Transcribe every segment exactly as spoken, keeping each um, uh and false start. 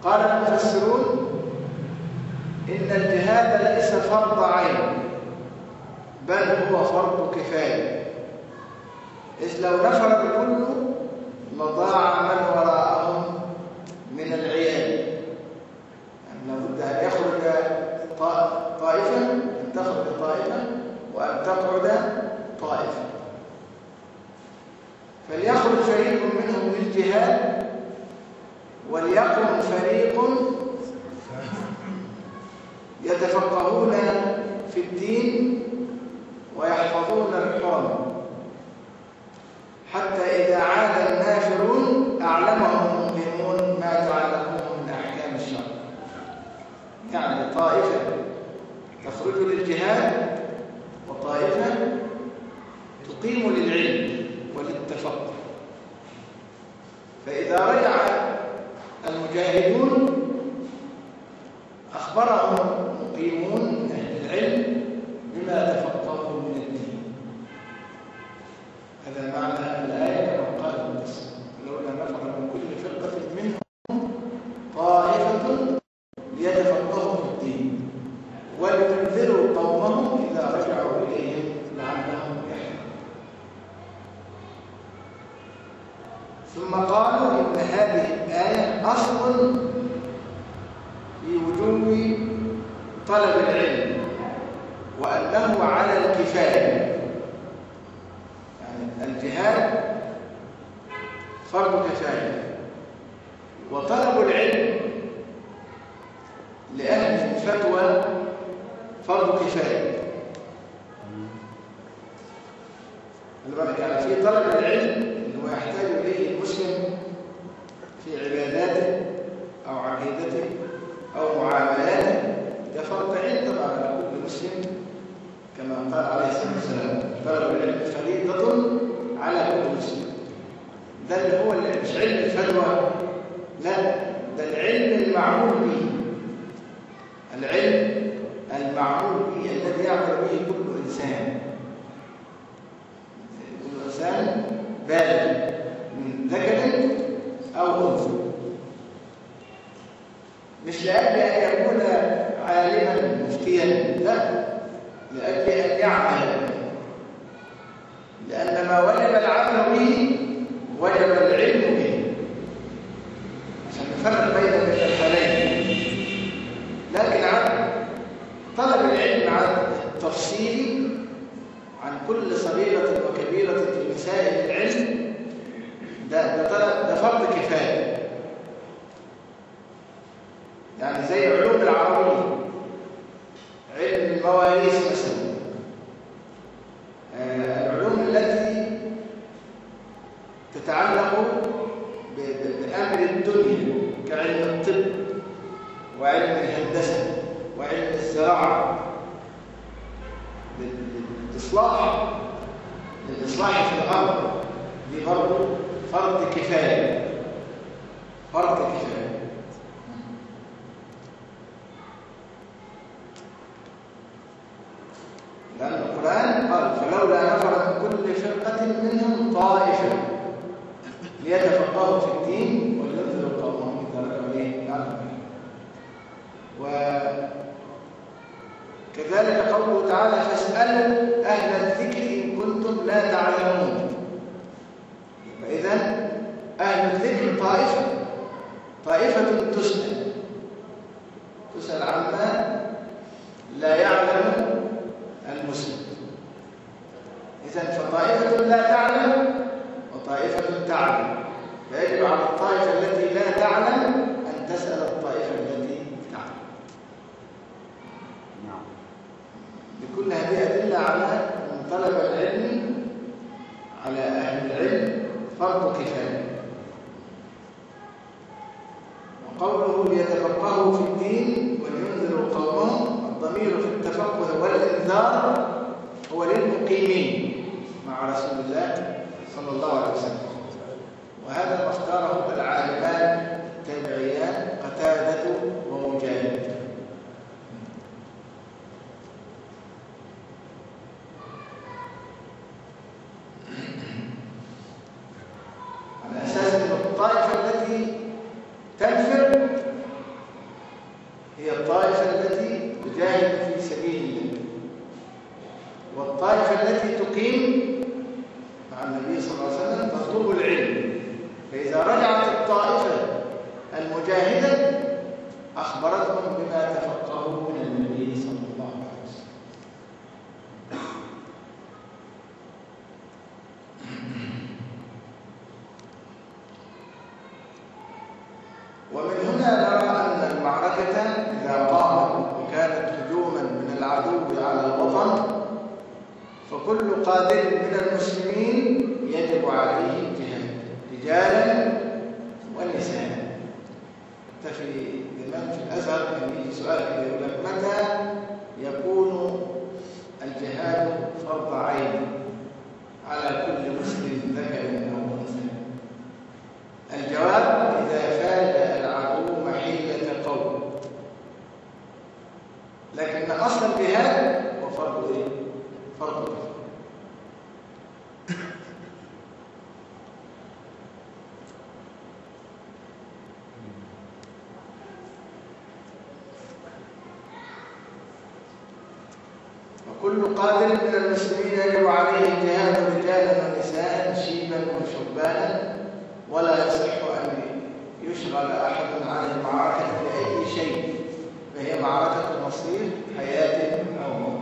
قال المفسرون إن الجهاد ليس فرض عين، بل هو فرض كفاية، إذ لو نفر الكل لضاع من وراءهم من العيال. يعني لابد أن يخرج طائفة، أن تخرج طائفة وأن تقعد طائفة، فليخرج فريق منهم للجهاد وليقم فريق يتفقهون في الدين ويحفظون الحرم، حتى إذا عاد النافرون أعلمهم المقيمون ما تعلموه من أحكام الشرع. يعني طائفة تخرج للجهاد وطائفة تقيم للعلم وللتفقه. فإذا رجع المجاهدون أخبرهم مقيمون أهل العلم بما تفقهوا من الدين. هذا معنى الآية كما قال المفسر: لولا نفر من كل فرقة منهم طائفة ليتفقهوا في الدين ولينذروا قومهم إذا رجعوا إليهم لعلهم يحذرون. ثم قالوا إن هذه الآية أصل في وجوب طلب العلم وأنه على الكفاية. يعني الجهاد فرض كفاية، وطلب العلم لأهل الفتوى فرض كفاية. يعني في طلب العلم اللي هو يحتاج إليه المسلم في عباداته أو عقيدته أو معاملاته، ده فرض عين طبعا على كل مسلم، كما قال عليه الصلاة والسلام: طلب العلم فريضة على كل مسلم. ده اللي هو اللي مش علم الفتوى، لا، ده العلم المعمول به، العلم المعمول به الذي يعمل به كل إنسان، كل إنسان بالغ من ذكر أو أنثى، مش لأجل أن يكون عالما مفتيا، لا، لأجل أن يعمل، لأن ما وجب العمل به وجب العلم به، عشان نفرق بين الحالين. لكن عن طلب العلم عن التفصيل عن كل صغيرة وكبيرة في مسائل العلم، ده ده طلب، ده فرض كفاية. يعني زي علوم العربية، علم المواريث مثلا، آه العلوم التي تتعلق بأمر الدنيا كعلم الطب وعلم الهندسة وعلم الزراعة، للإصلاح للإصلاح في الأرض، دي برضه فرض كفاية، فرض كفاية. لأن القرآن قال: فلولا نفر من كل فرقة منهم طائفة ليتفقهوا في الدين ولينذروا قومهم إذا رجعوا إليهم لعلهم يحذرون. وكذلك قوله تعالى: فاسألوا أهل الذكر إن كنتم لا تعلمون. فإذا أهل الذكر طائفة طائفة تسأل تسأل عما لا يعلم المسلم. إذن فطائفة لا تعلم وطائفة تعلم، فيجب على الطائفة التي لا تعلم أن تسأل الطائفة التي تعلم. بكل هذه أدلة على أن طلب العلم على أهل العلم فرض كفاية. وقوله: ليتفقهوا في الدين ولينذروا قومهم، الضمير في التفقه والإنذار هو للمقيمين مع رسول الله صلى الله عليه وسلم. وهذا ما اختاره العالمان التابعيان قتادة ومجاهد. على أساس أن الطائفة التي تنفر تجاهد في سبيل الله. والطائفة التي تقيم مع النبي صلى الله عليه وسلم تطلب العلم، فإذا رجعت الطائفة المجاهدة أخبرتهم بما تفقهوا من النبي صلى الله عليه وسلم. ومن هنا نرى أن المعركة إذا قامت وكانت هجوما من العدو على الوطن فكل قادر من المسلمين يجب عليه الجهاد رجالا ونساء. حتى في زمان في الأزهر كان يجي سؤال كده يقول لك متى يكون الجهاد فرض عين على كل مسلم ذكر أو أنثى؟ الجواب: إذا فاد العدو محيلة قوم. لكن أصل الجهاد هو فرض إيه؟ فرض كفاية. وكل قادر من المسلمين يجب عليه الجهاد رجالا ونساء شيبا وشبانا، ولا يصح أن يشغل أحد عن المعركة بأي شيء، فهي معركة مصير حياة أو موت.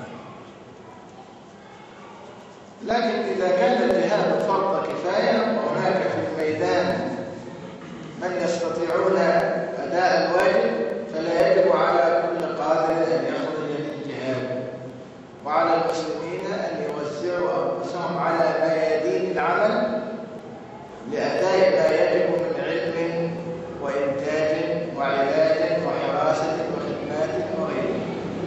لكن إذا كان الجهاد فرض كفاية وهناك في الميدان من يستطيعون أداء الواجب فلا يجب على كل قادر أن يخرج للجهاد، وعلى المسلمين أن يوزعوا أنفسهم على ميادين العمل لأداء ما يجب من علم وإنتاج وعلاج وحراسة وخدمات وغيرها.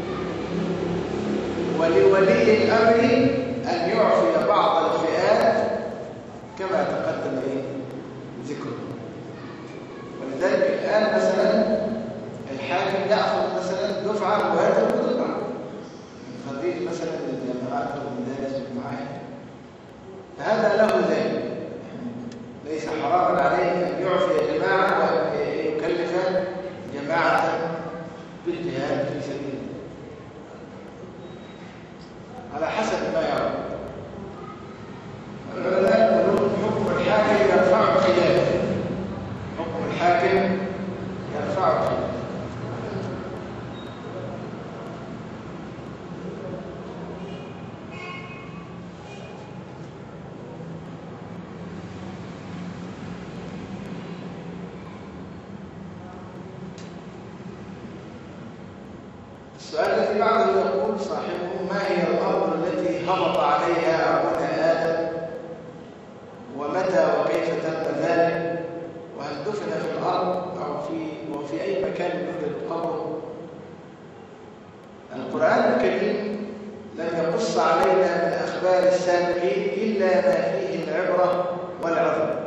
ولولي الأمر أن يعفي بعض الفئات كما تقدم ذكره. ولذلك الآن مثلا الحاكم يأخذ مثلا دفعة ويترك دفعة، خريج مثلا الجامعات والمدارس والمعاهد، فهذا له ذلك، ليس حراما عليه أن يعفي جماعة وأن يكلف جماعة بالجهاد في سبيل الله على حسب ما يرى. العلماء يقولون حكم الحاكم يرفع خلافه، حكم الحاكم يرفع خلافه. السؤال الذي بعده يقول صاحبه: ما هي الأرض التي هبط عليها أبونا آدم، ومتى وكيف تم ذلك، وهل دفن في الأرض أو في وفي أي مكان يوجد قبره؟ القرآن الكريم لم يقص علينا من أخبار السابقين إلا ما فيه العبرة والعظة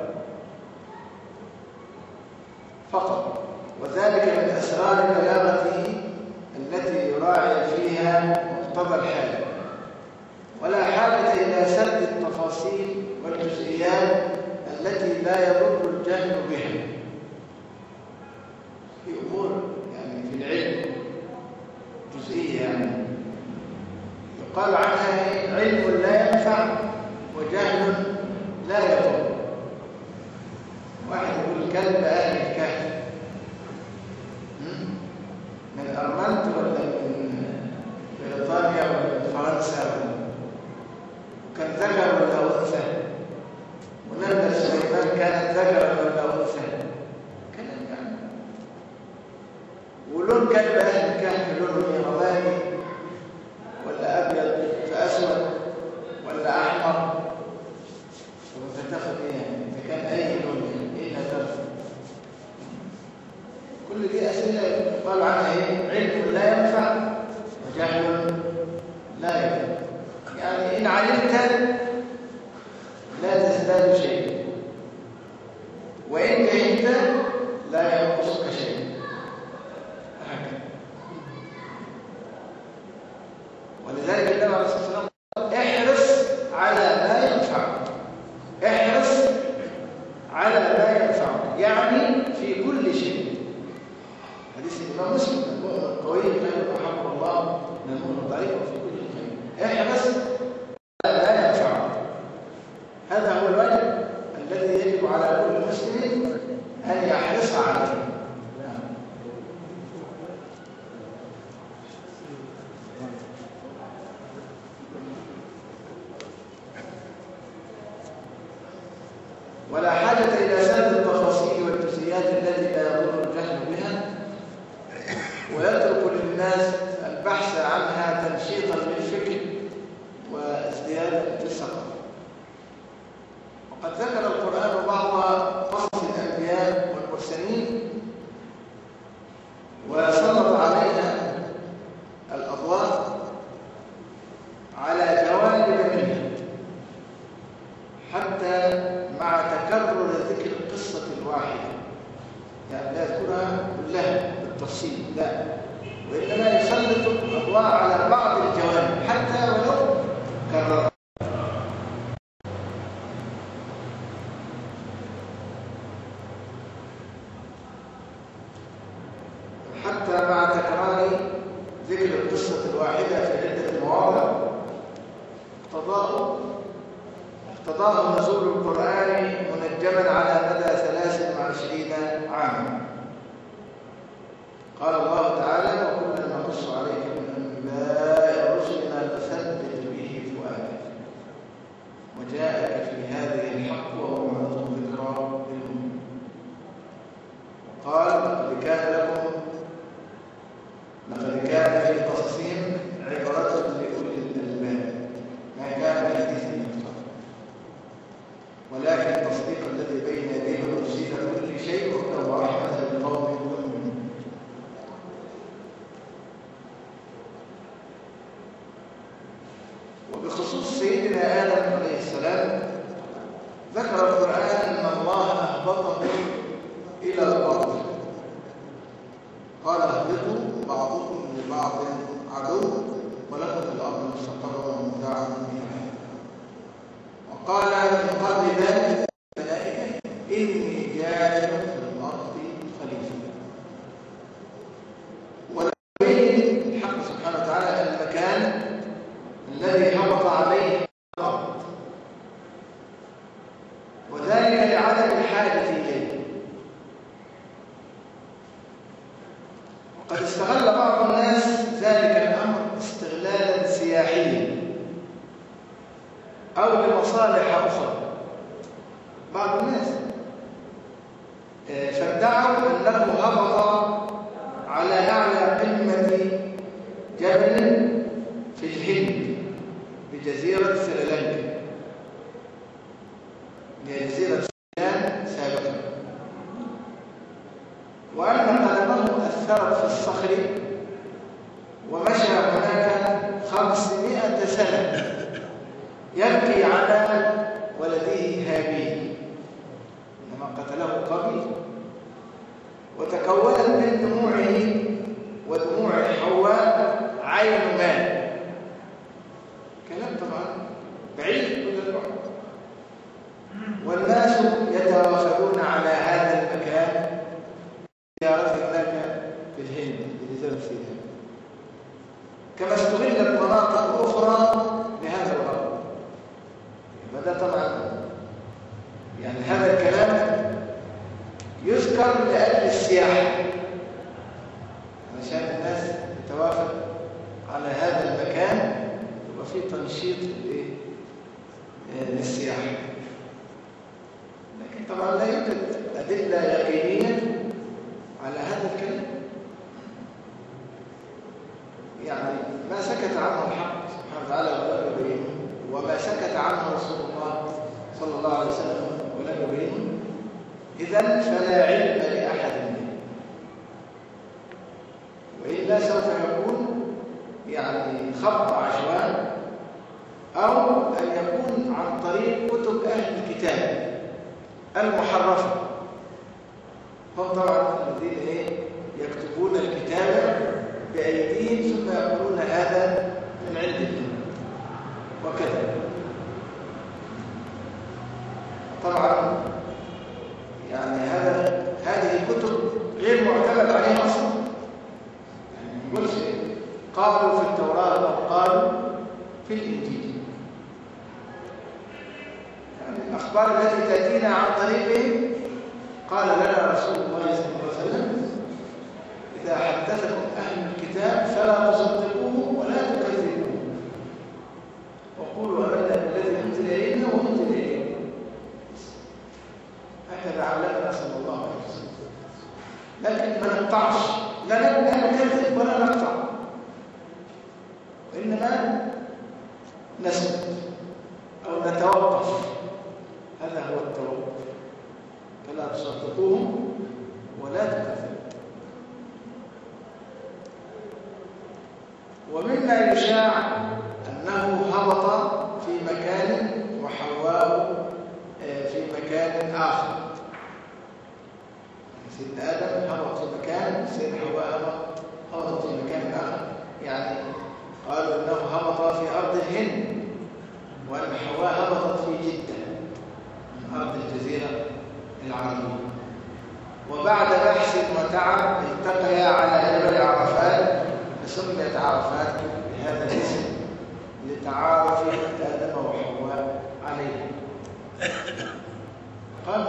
فقط، وذلك من أسرار بلاغته التي يراعي فيها مقتضى الحال، ولا حاجة إلى سرد التفاصيل والجزئيات التي لا يضر الجهل بها في أمور يعني في العلم جزئية، يعني يقال عنها علم لا ينفع وجهل لا يضر. واحد يقول كلب أهل الكهف من أرمنت ولا من بريطانيا ولا من فرنسا، وكان ذكر ولا أنثى، ونملة سليمان كانت ذكرا ولا أنثى، كلام يعني. ولون كلب أهل الكهف لونه رمادي ولا أبيض فأسود ولا أحمر، وأنت تاخد إيه يعني؟ إذا كان أي لون إيه هتاخد؟ كل دي أسئلة يقال عنها إيه؟ علم لا ينفع وجهل لا ينفع. يعني إن علمت لا تزداد شيء، وإن جهلت لا ينقصك شيء، هكذا. ولذلك النبي عليه الصلاة والسلام احرص على ما ينفعك، احرص على ما ينفعك، يعني في كل شيء. حديث الإمام مسلم: القوي خير ما حفظه يحرصها عليه. ولا حاجة إلى سرد التفاصيل والجزئيات التي لا يضر الجهل بها، ويترك للناس البحث عنها تنشيطا للفكر وازديادا في الثقافة. وقد ذكر القرآن بعض قصص الأنبياء والمرسلين وسلط عليها الأضواء على جوانب منها، حتى مع تكرر ذكر القصة الواحدة، يعني لا يذكرها كلها بالتفصيل، لا، وإنما يسلط الأضواء على بعض الجوانب حتى ولو كررها. حتى مع تكرار ذكر القصة الواحدة في عدة مواضع اقتضاء اقتضاء نزول القرآن منجما على مدى ثلاث وعشرين عاما. قال الله تعالى: وكلا نقص عليك من أنباء رسلنا نثبت به فؤادك وجاءك في هذه الحق وموعظة وذكرى للمؤمنين. قال: لقد كان لكم لقد كان في قصصهم عبرة لأولي الألباب ما كان حديثا يفترى ولكن تصديق الذي بين يديه وتفصيل كل شيء وهدى ورحمة لقوم يؤمنون. وبخصوص سيدنا آدم عليه السلام ذكر القرآن أن الله أهبطه إلى الأرض، قال: اهبطوا بعضكم لبعض عدو ولكم في الأرض مستقر ومتاع إلى. وقال من قبل ذلك الملائكة: إني جاعل في الأرض خليفة. ولكن الحق سبحانه وتعالى المكان الذي هبط عليه الأرض، وذلك لعدم الحاجة إليه. وقد استغل بعض الناس ذلك الأمر استغلالا سياحيا أو لمصالح أخرى. بعض الناس فادعوا أنه هبط على أعلى قمة جبل في الهند بجزيرة سريلانكا، هي جزيرة سريلان سابقا، وأن قدمه أثرت في الصخر ومشى هناك خمسمائة سنة يبكي على ولده هابيل لما قتله قابيل، وتكونت من دموعه ودموع حواء عين ماء. كلام طبعا بعيد كل البعد، والناس يتوافدون على هذا المكان زيارته هناك في الهند بجزيرة سيناء، كما استغلت مناطق أخرى بهذا الغرض. فده طبعا يعني هذا الكلام يذكر لأجل السياحة، علشان الناس تتوافد على هذا المكان وفي تنشيط للسياحة. لكن طبعا لا يوجد أدلة يقينية على هذا الكلام، يعني ما سكت عنه الحق سبحانه وتعالى ولم يبينه، وما سكت عنه رسول الله صلى الله عليه وسلم ولم يبينه، إذن فلا علم لأحد منه، وإلا سوف يكون يعني خط عشوائي، أو أن يكون عن طريق كتب أهل الكتاب المحرفة. هم طبعا الذين إيه يكتبون الكتاب بأيديهم ثم يقولون هذا من عند الله وكذا. طبعا يعني هذا هذه الكتب غير معتمد عليها أصلا، يعني يقول قالوا في التوراة أو قالوا في الإنجيل، يعني الأخبار التي تأتينا عن طريقهم قال لنا رسول الله صلى الله عليه وسلم: إذا حدثكم أهل الكتاب فلا تصدقوه ولا تكذبوه وقولوا آمنا بالذي أنزل إلينا وأنزل إليكم. هكذا علمنا صلى الله عليه وسلم. لكن ما نقطعش، لا نكذب ولا نقطع، وإنما نسكت أو نتوقف. هذا هو التوقف. فلا تصدقوهم ولا تكذبوه. ومما يشاع أنه هبط في مكان وحواء في مكان آخر. سيدنا آدم هبط في مكان، سيدنا حواء هبط في مكان آخر. يعني قالوا أنه هبط في أرض الهند، وأن حواء هبطت في جدة من أرض الجزيرة العربية. وبعد بحث وتعب التقيا على جبل عرفات، فسميت عرفات بهذا الاسم لتعارف آدم وحواء عليه. قال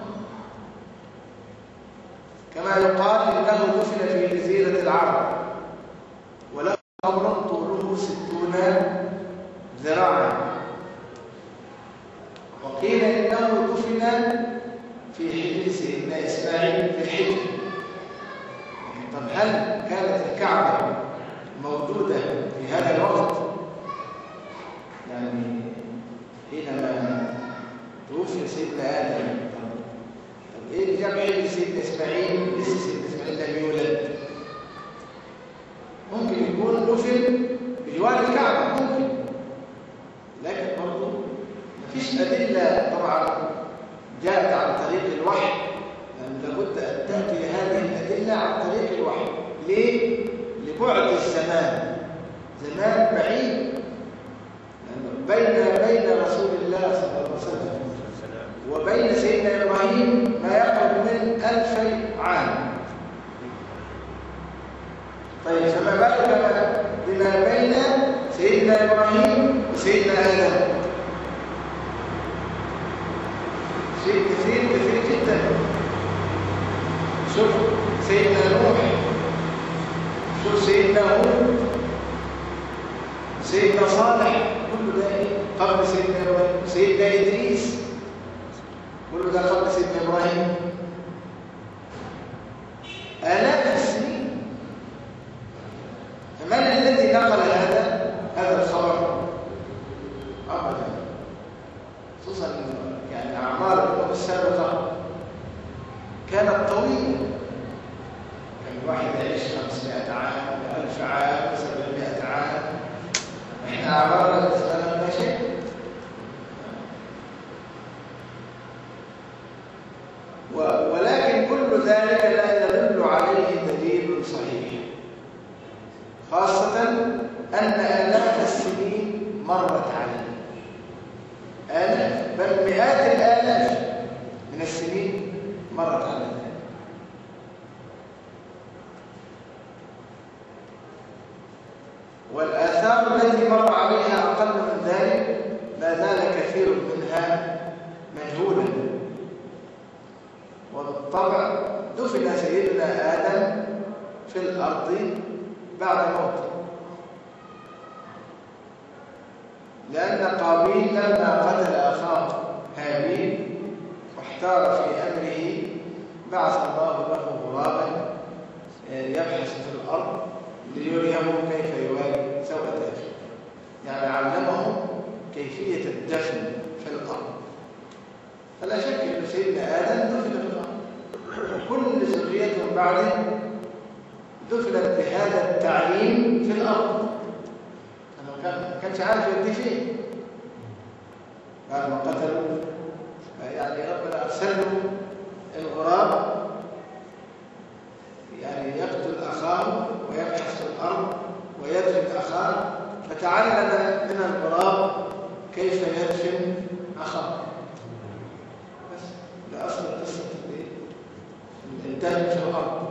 كما يقال إنه دفن في جزيرة العرب وله قبر طوله ستون ذراعا، وقيل إنه دفن في حجر سيدنا إسماعيل في الحجر. طب هل كانت الكعبة موجودة في هذا الوقت؟ يعني حينما توفي سيدنا آدم، طب إيه اللي جاب حجر سيدنا إسماعيل؟ لسه سيدنا إسماعيل لم يولد. ممكن يكون دفن بجوار الكعبة، ممكن، لكن برضه مفيش أدلة طبعا جاءت عن طريق الوحي، لأن لابد أن تأتي هذه الأدلة عن طريق الوحي. ليه؟ لبعد الزمان، زمان بعيد بين بين رسول الله صلى الله عليه وسلم وبين سيدنا إبراهيم ما يقرب من ألفي عام. طيب فما بالك بما بين سيدنا إبراهيم وسيدنا آدم؟ شيء كثير كثير جدا. شوف سيدنا نوح، شوف سيدنا هود، سيدنا صالح، كل ده قبل سيدنا إبراهيم. سيدنا إدريس، كل ده قبل سيدنا إبراهيم. آلاف السنين. فمن الذي نقل هذا هذا الخبر؟ أبدا. خصوصا يعني أعمار الأمم السابقة كانت طويلة، كان الواحد يعيش خمسمائة عام، ألف عام، سبعمائة عام. إحنا أعمارنا بالنسبة لنا شيء. ولكن كل ذلك لا يدل عليه دليل صحيح، خاصة أن آلاف السنين مرت عليه، آلاف بل مئات الآلاف من السنين مرت عليه. والآثار التي مر عليها أقل من ذلك ما زال كثير منها مجهولا. وبالطبع دفن سيدنا آدم في الأرض بعد موته، لأن قابيل لما قتل أخاه هابيل واحتار في أمره بعث الله له غرابا يبحث في الأرض ليريه كيف يواري سوءة أخيه، يعني علمه كيفية الدفن في الأرض. فلا شك أن سيدنا آدم دفن في الأرض، وكل ذريته بعده دفنت بهذا التعليم في الأرض. أنه ما كانش عارف يدي فيه بعد ما قتلوا، يعني ربنا أرسل له الغراب يعني يقتل أخاه ويبحث في الأرض ويدفن أخاه، فتعلم من الغراب كيف يدفن أخاه. بس ده أصل قصة الدفن في الأرض.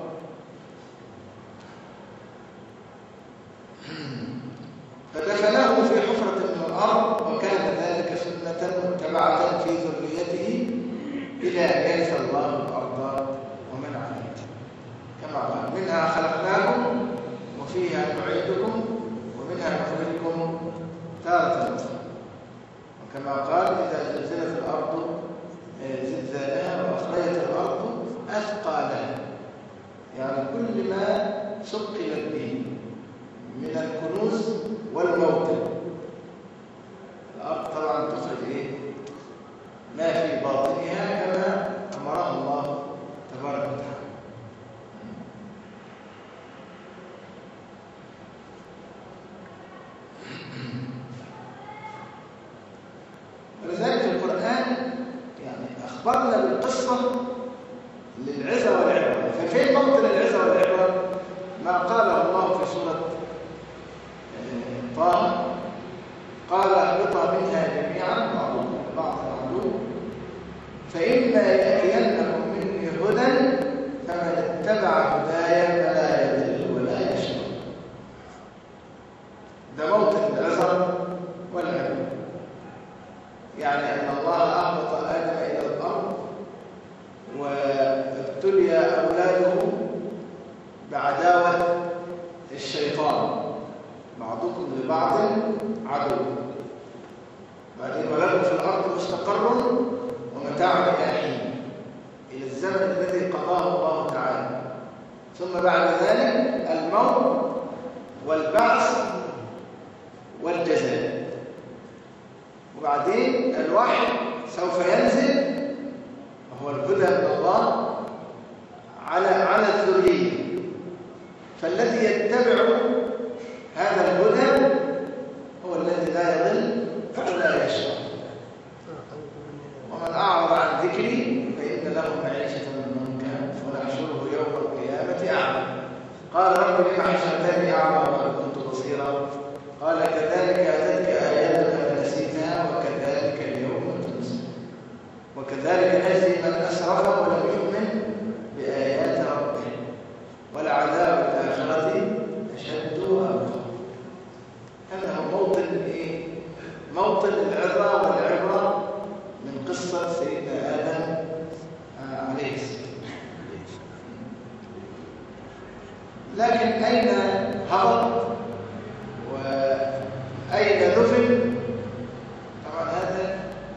فدفنه في حفرة من الأرض، وكان ذلك سنة متبعة في ذريته إلى أن يرث الله الأرض تارة أخرى. وكما قال إذا زلزلت الأرض زلزالها وأخرجت الأرض أثقالها، يعني كل ما ثقلت به من الكنوز والموتى. الأرض طبعا تخرج إيه؟ ما في باطنها كما أمرها الله تبارك وتعالى. ولذلك القرآن يعني أخبرنا بالقصة للعظة والعبرة. ففين موطن العظة والعبرة؟ ما قاله الله في سورة طه: قال اهبطا منها جميعا بعضكم لبعض عدو فإما يأتينكم مني هدى فمن اتبع هداي فلا يضل ولا يشقى. ده موطن العظة والعبرة، يعني أن الله أهبط آدم إلى الأرض وابتلي أولاده بعداوة الشيطان، بعضكم لبعض عدو. بعدين ولكم في الأرض مستقر ومتاع إلى حين، إلى الزمن الذي قضاه الله تعالى. ثم بعد ذلك الموت والبعث والجزاء. وبعدين الوحي سوف ينزل وهو الهدى من الله على على الذرية، فالذي يتبع هذا الهدى هو الذي لا يضل ولا يشقى. ومن أعرض عن ذكري فإن له معيشة ضنكا ونحشره يوم القيامة أعمى. قال رب لم حشرتني أعمى وقد كنت بصيرا؟ قال كذلك أتتك آياتنا فنسيتها وكذلك اليوم تنسى. وكذلك نجزي من أسرف ولم يؤمن بآيات ربه ولعذاب الآخرة أشد وأبقى. هذا هو موطن إيه؟ موطن العظة والعبرة من قصة سيدنا آدم عليه السلام. لكن أين هبط وأين دفن؟ طبعا هذا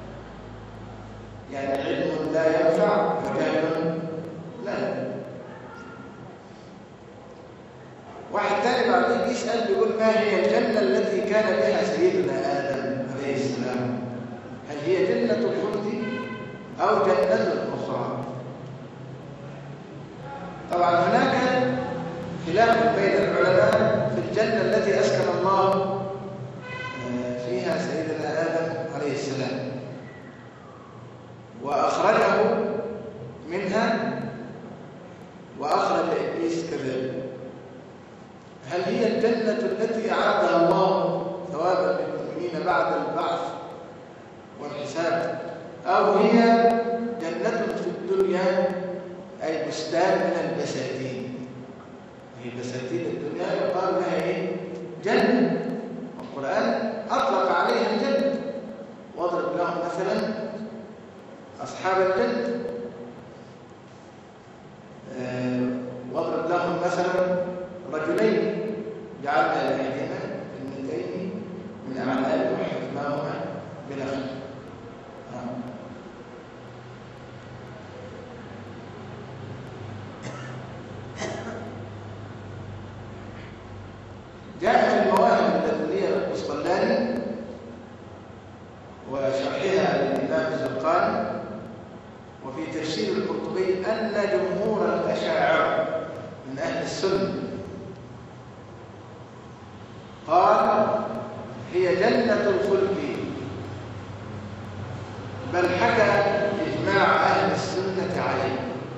يعني علم لا ينفع وجهل لا ينفع. واحد تاني بعدين يسأل بيقول: ما هي الجنة التي كان بها سيدنا آدم عليه السلام؟ هل هي جنة الخلد أو جنة أخرى؟ طبعا هناك خلاف بين العلماء في الجنة التي أسكن الله فيها سيدنا آدم عليه السلام وأخرجه منها وأخرج إبليس كذلك. هل هي الجنة التي أعدها الله ثوابا للمؤمنين بعد البعث والحساب، أو هي جنة في الدنيا أي بستان من البساتين؟ هي بساتين الدنيا يقال لها إيه؟ جنة. القرآن أطلق عليها الجنة. واضرب لهم مثلا أصحاب الجنة، أه واضرب لهم مثلا رجلين جعلنا لأحدهما جنتين من أعناب وحفظناهما بنخل. جاء في المواهب اللدنية للقسطلاني وشرحها للإمام الزرقاني وفي تفسير القرطبي أن جمهور الأشاعرة من أهل السنة قال هي جنة الخلد، بل حكى إجماع أهل السنة عليه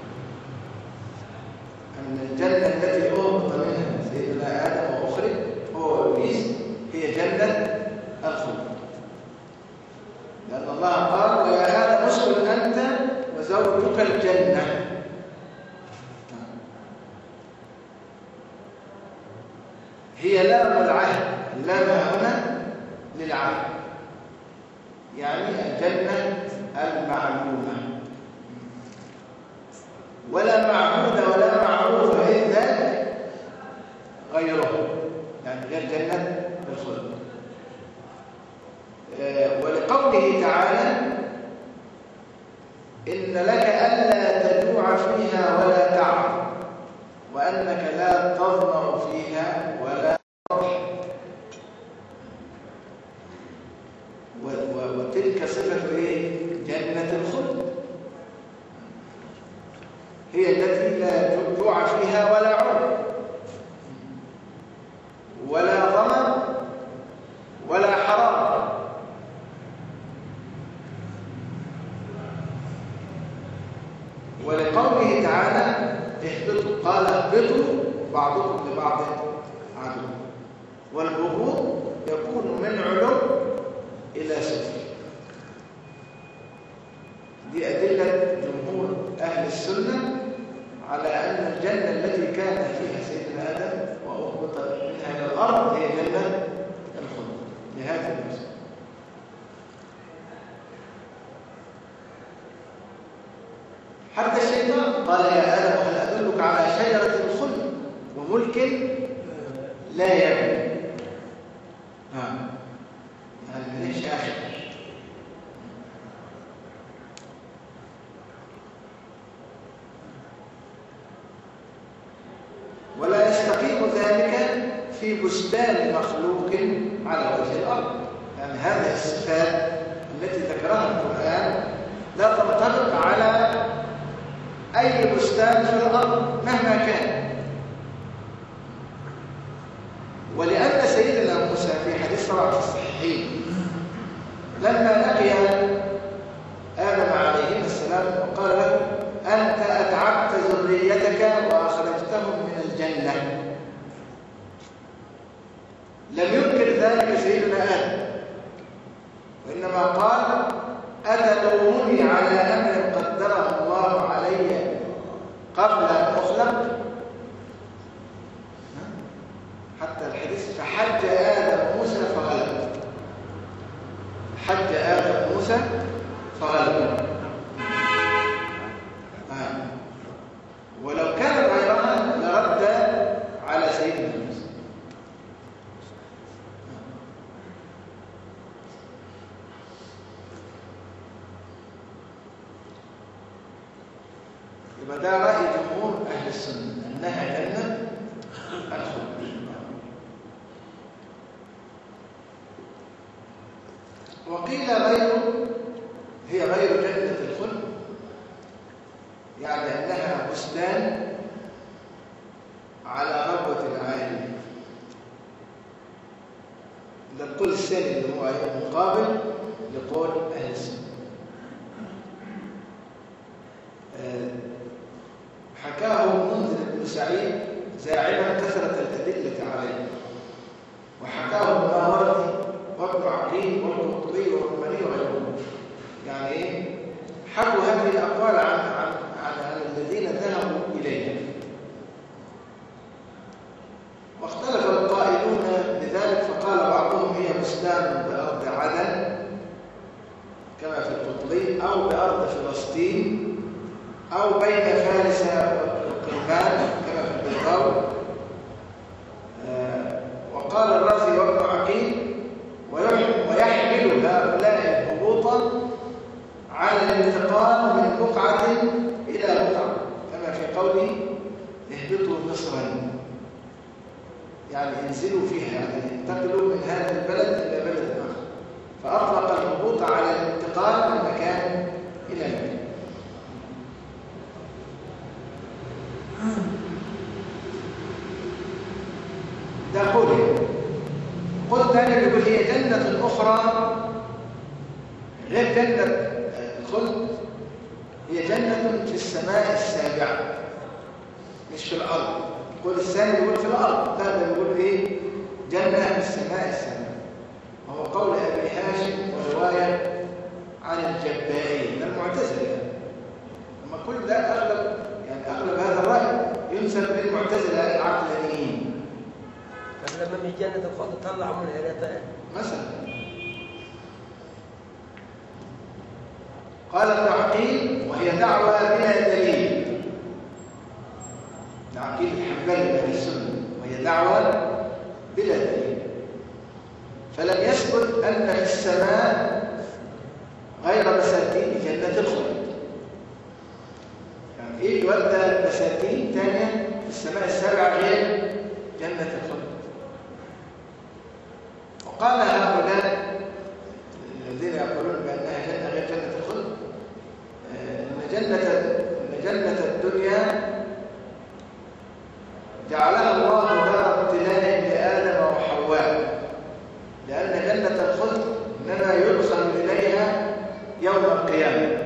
أن الجنة التي أهبط منها سيدنا آدم وأخرج هو وإبليس هي جنة الخلد، لأن الله قال: ويا آدم اسكن أنت وزوجك الجنة. هي لام العهد، اللام هنا للعهد، يعني الجنة المعلومة، ولا معبود ولا معروف إلا غيره، يعني غير جنة الخلد. وأنك لا تظمأ فيها ولا تضحك. وتلك صفة إيه؟ جنة الخلد، هي التي لا جوع فيها ولا عري ولا ظمأ ولا حرارة. ولقوله تعالى اهبطوا، قال اهبطوا بعضكم لبعض عدو، والهبوط يكون من علو إلى سفل. دي أدلة جمهور أهل السنة على أن الجنة التي كان فيها سيدنا آدم وأهبط منها إلى الأرض هي جنة الخلد لهذا المسلم. حتى الشيطان قال يا آدم هل أدلك على شجرة الخلد وملك لا يبلى. ها هل مليش آخر. ولا يستقيم ذلك في بستان مخلوق على وجه الأرض، يعني هذه الصفات التي ذكرها القرآن لا تنطبق على أي بستان في الأرض مهما كان. ولأن سيدنا موسى في حديث رواه في الصحيحين لما لقي آدم عليه السلام وقال له أنت أتعبت ذريتك وأخرجتهم من الجنة، لم ينكر ذلك سيدنا آدم، وإنما قال أتلومني على أمر قدره الله علي قبل أن أخلق. حتى الحديث فحج آدم موسى فغلب، حج آدم موسى فغلب. آه. ولو كان غيرها لرد على سيدنا موسى. يبقى ده رأي جمهور أهل السنة أنها جنة الخلد. وقيل غيره هي غير جنة الخلد، يعني أنها بستان على ربوة العالي. ده القول الثاني اللي هو مقابل لقول أهل السنة. حكاه منذر بن سعيد زاعما كثرة الأدلة عليه، وحكاه الماوردي وابن عقيل والقرطبي والرملي وغيرهم. يعني ايه؟ حكوا هذه الأقوال عن عن عن الذين ذهبوا إليها. واختلف القائلون بذلك، فقال بعضهم هي بستان بأرض عدن كما في القرطبي، أو بأرض فلسطين، أو بين فارس والقرمان كما في البيضاوي. آه وقال الرازي وابن عقيل ويحمل هؤلاء الهبوط على الانتقال من بقعة إلى بقعة كما في قوله اهبطوا مصرا، يعني انزلوا فيها، يعني انتقلوا من هذا البلد إلى بلد آخر. فأطلق الهبوط على الانتقال من مكان إلى مكان. ده قول قل ثاني يقول هي جنة أخرى غير جنة الخلد، هي جنة في السماء السابعة مش في الأرض. القول الثاني يقول في الأرض، ده يقول إيه؟ جنة في السماء السابعة. وهو قول أبي هاشم ورواية عن الجبائي من المعتزلة. أما كل ده أغلب يعني أغلب هذا الرأي ينسب للمعتزلة العقلانيين. لما من جنة الخلد طلعوا من الهريتين مثلا. قال ابن عقيل وهي دعوة بلا دليل، ابن عقيل الحنبلي من السنة، وهي دعوة بلا دليل، فلم يثبت أن في السماء غير بساتين جنة الخلد. يعني إيه يودى بساتين ثانية في السماء السابعة وقال هؤلاء الذين يقولون بأنها جنة غير جنة الخلد إن جنة إن جنة الدنيا جعلها الله دار ابتلاء لآدم وحواء، لأن جنة الخلد إنما يدخل إليها يوم القيامة،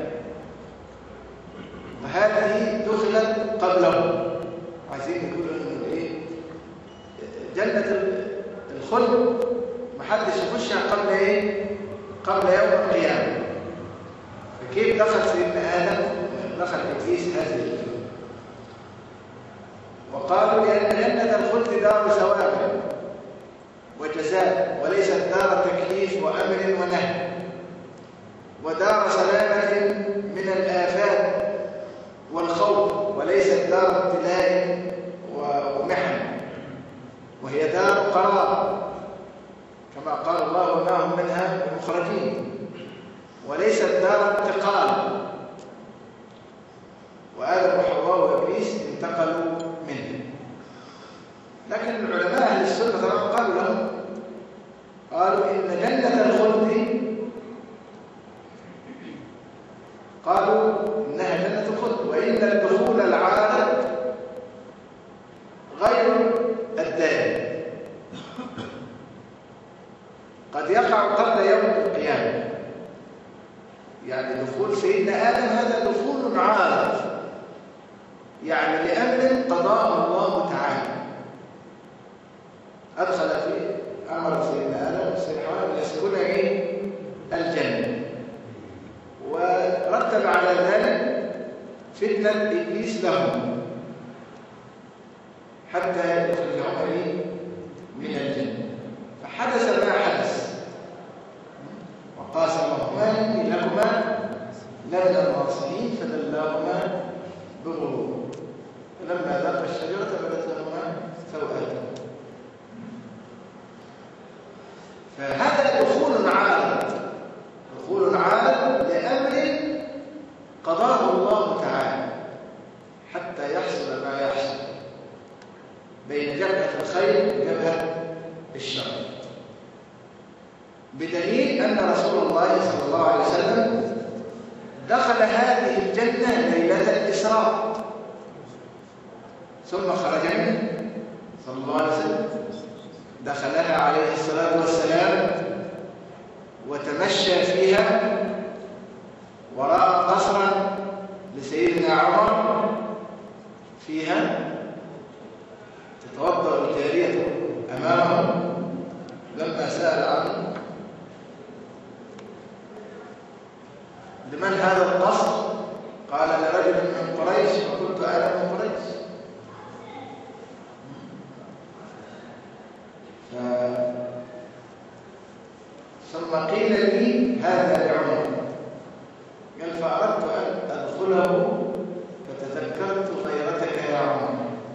وهذه دخلت قبله. عايزين يقولوا إنه إيه؟ جنة الخلد محدش يخشها قبل إيه؟ قبل يوم القيامة. فكيف دخل سيدنا آدم دخل إبليس هذه الجنة؟ وقالوا لأن جنة الخلد دار ثواب وجزاء، وليست دار تكليف وأمر ونهي، ودار سلامة من الآفات والخوف، وليست دار ابتلاء ومحن، وهي دار قرار كما قال الله وما هم منها بمخرجين، وليست دار انتقال. وآدم وحواء وإبليس انتقلوا منه. لكن العلماء أهل السنة طبعا قالوا لهم قالوا إن جنة الخلد قالوا إنها جنة الخلد، وإن الدخول العارض غير الدائم قد يقع قبل يوم القيامة. يعني دخول سيدنا آدم هذا دخول عارض، يعني لأمر قضاء الله تعالى. أدخل فيه أمر سيدنا آدم وسيدنا حواء أن يسكن إيه؟ الجنة، ورتب على ذلك فتنة إبليس لهم حتى يخرجهم إيه؟ من الجنة. فحدث ما حدث، وقاسمهما إني لكما لمن الناصحين فدلاهما بغرور، فلما ذاق الشجرة بدت لهما سوءاتهما. فهذا دخول عارض، دخول عارض لأمر قضاه الله تعالى حتى يحصل ما يحصل بين جبهة الخير وجبهة الشر، بدليل أن رسول الله صلى الله عليه وسلم دخل هذه الجنة ليلة الإسراء ثم خرج منها صلى الله عليه وسلم، دخلها عليه الصلاة والسلام وتمشى فيها، ورأى قصرا لسيدنا عمر فيها تتوضأ الجارية أمامه. لما سأل عنه لمن هذا القصر؟ قال لرجل من قريش، فقلت أنا من قريش. ف... ثم قيل لي هذا لعمر، قال فأردت أن أدخله فتذكرت غيرتك يا عمر،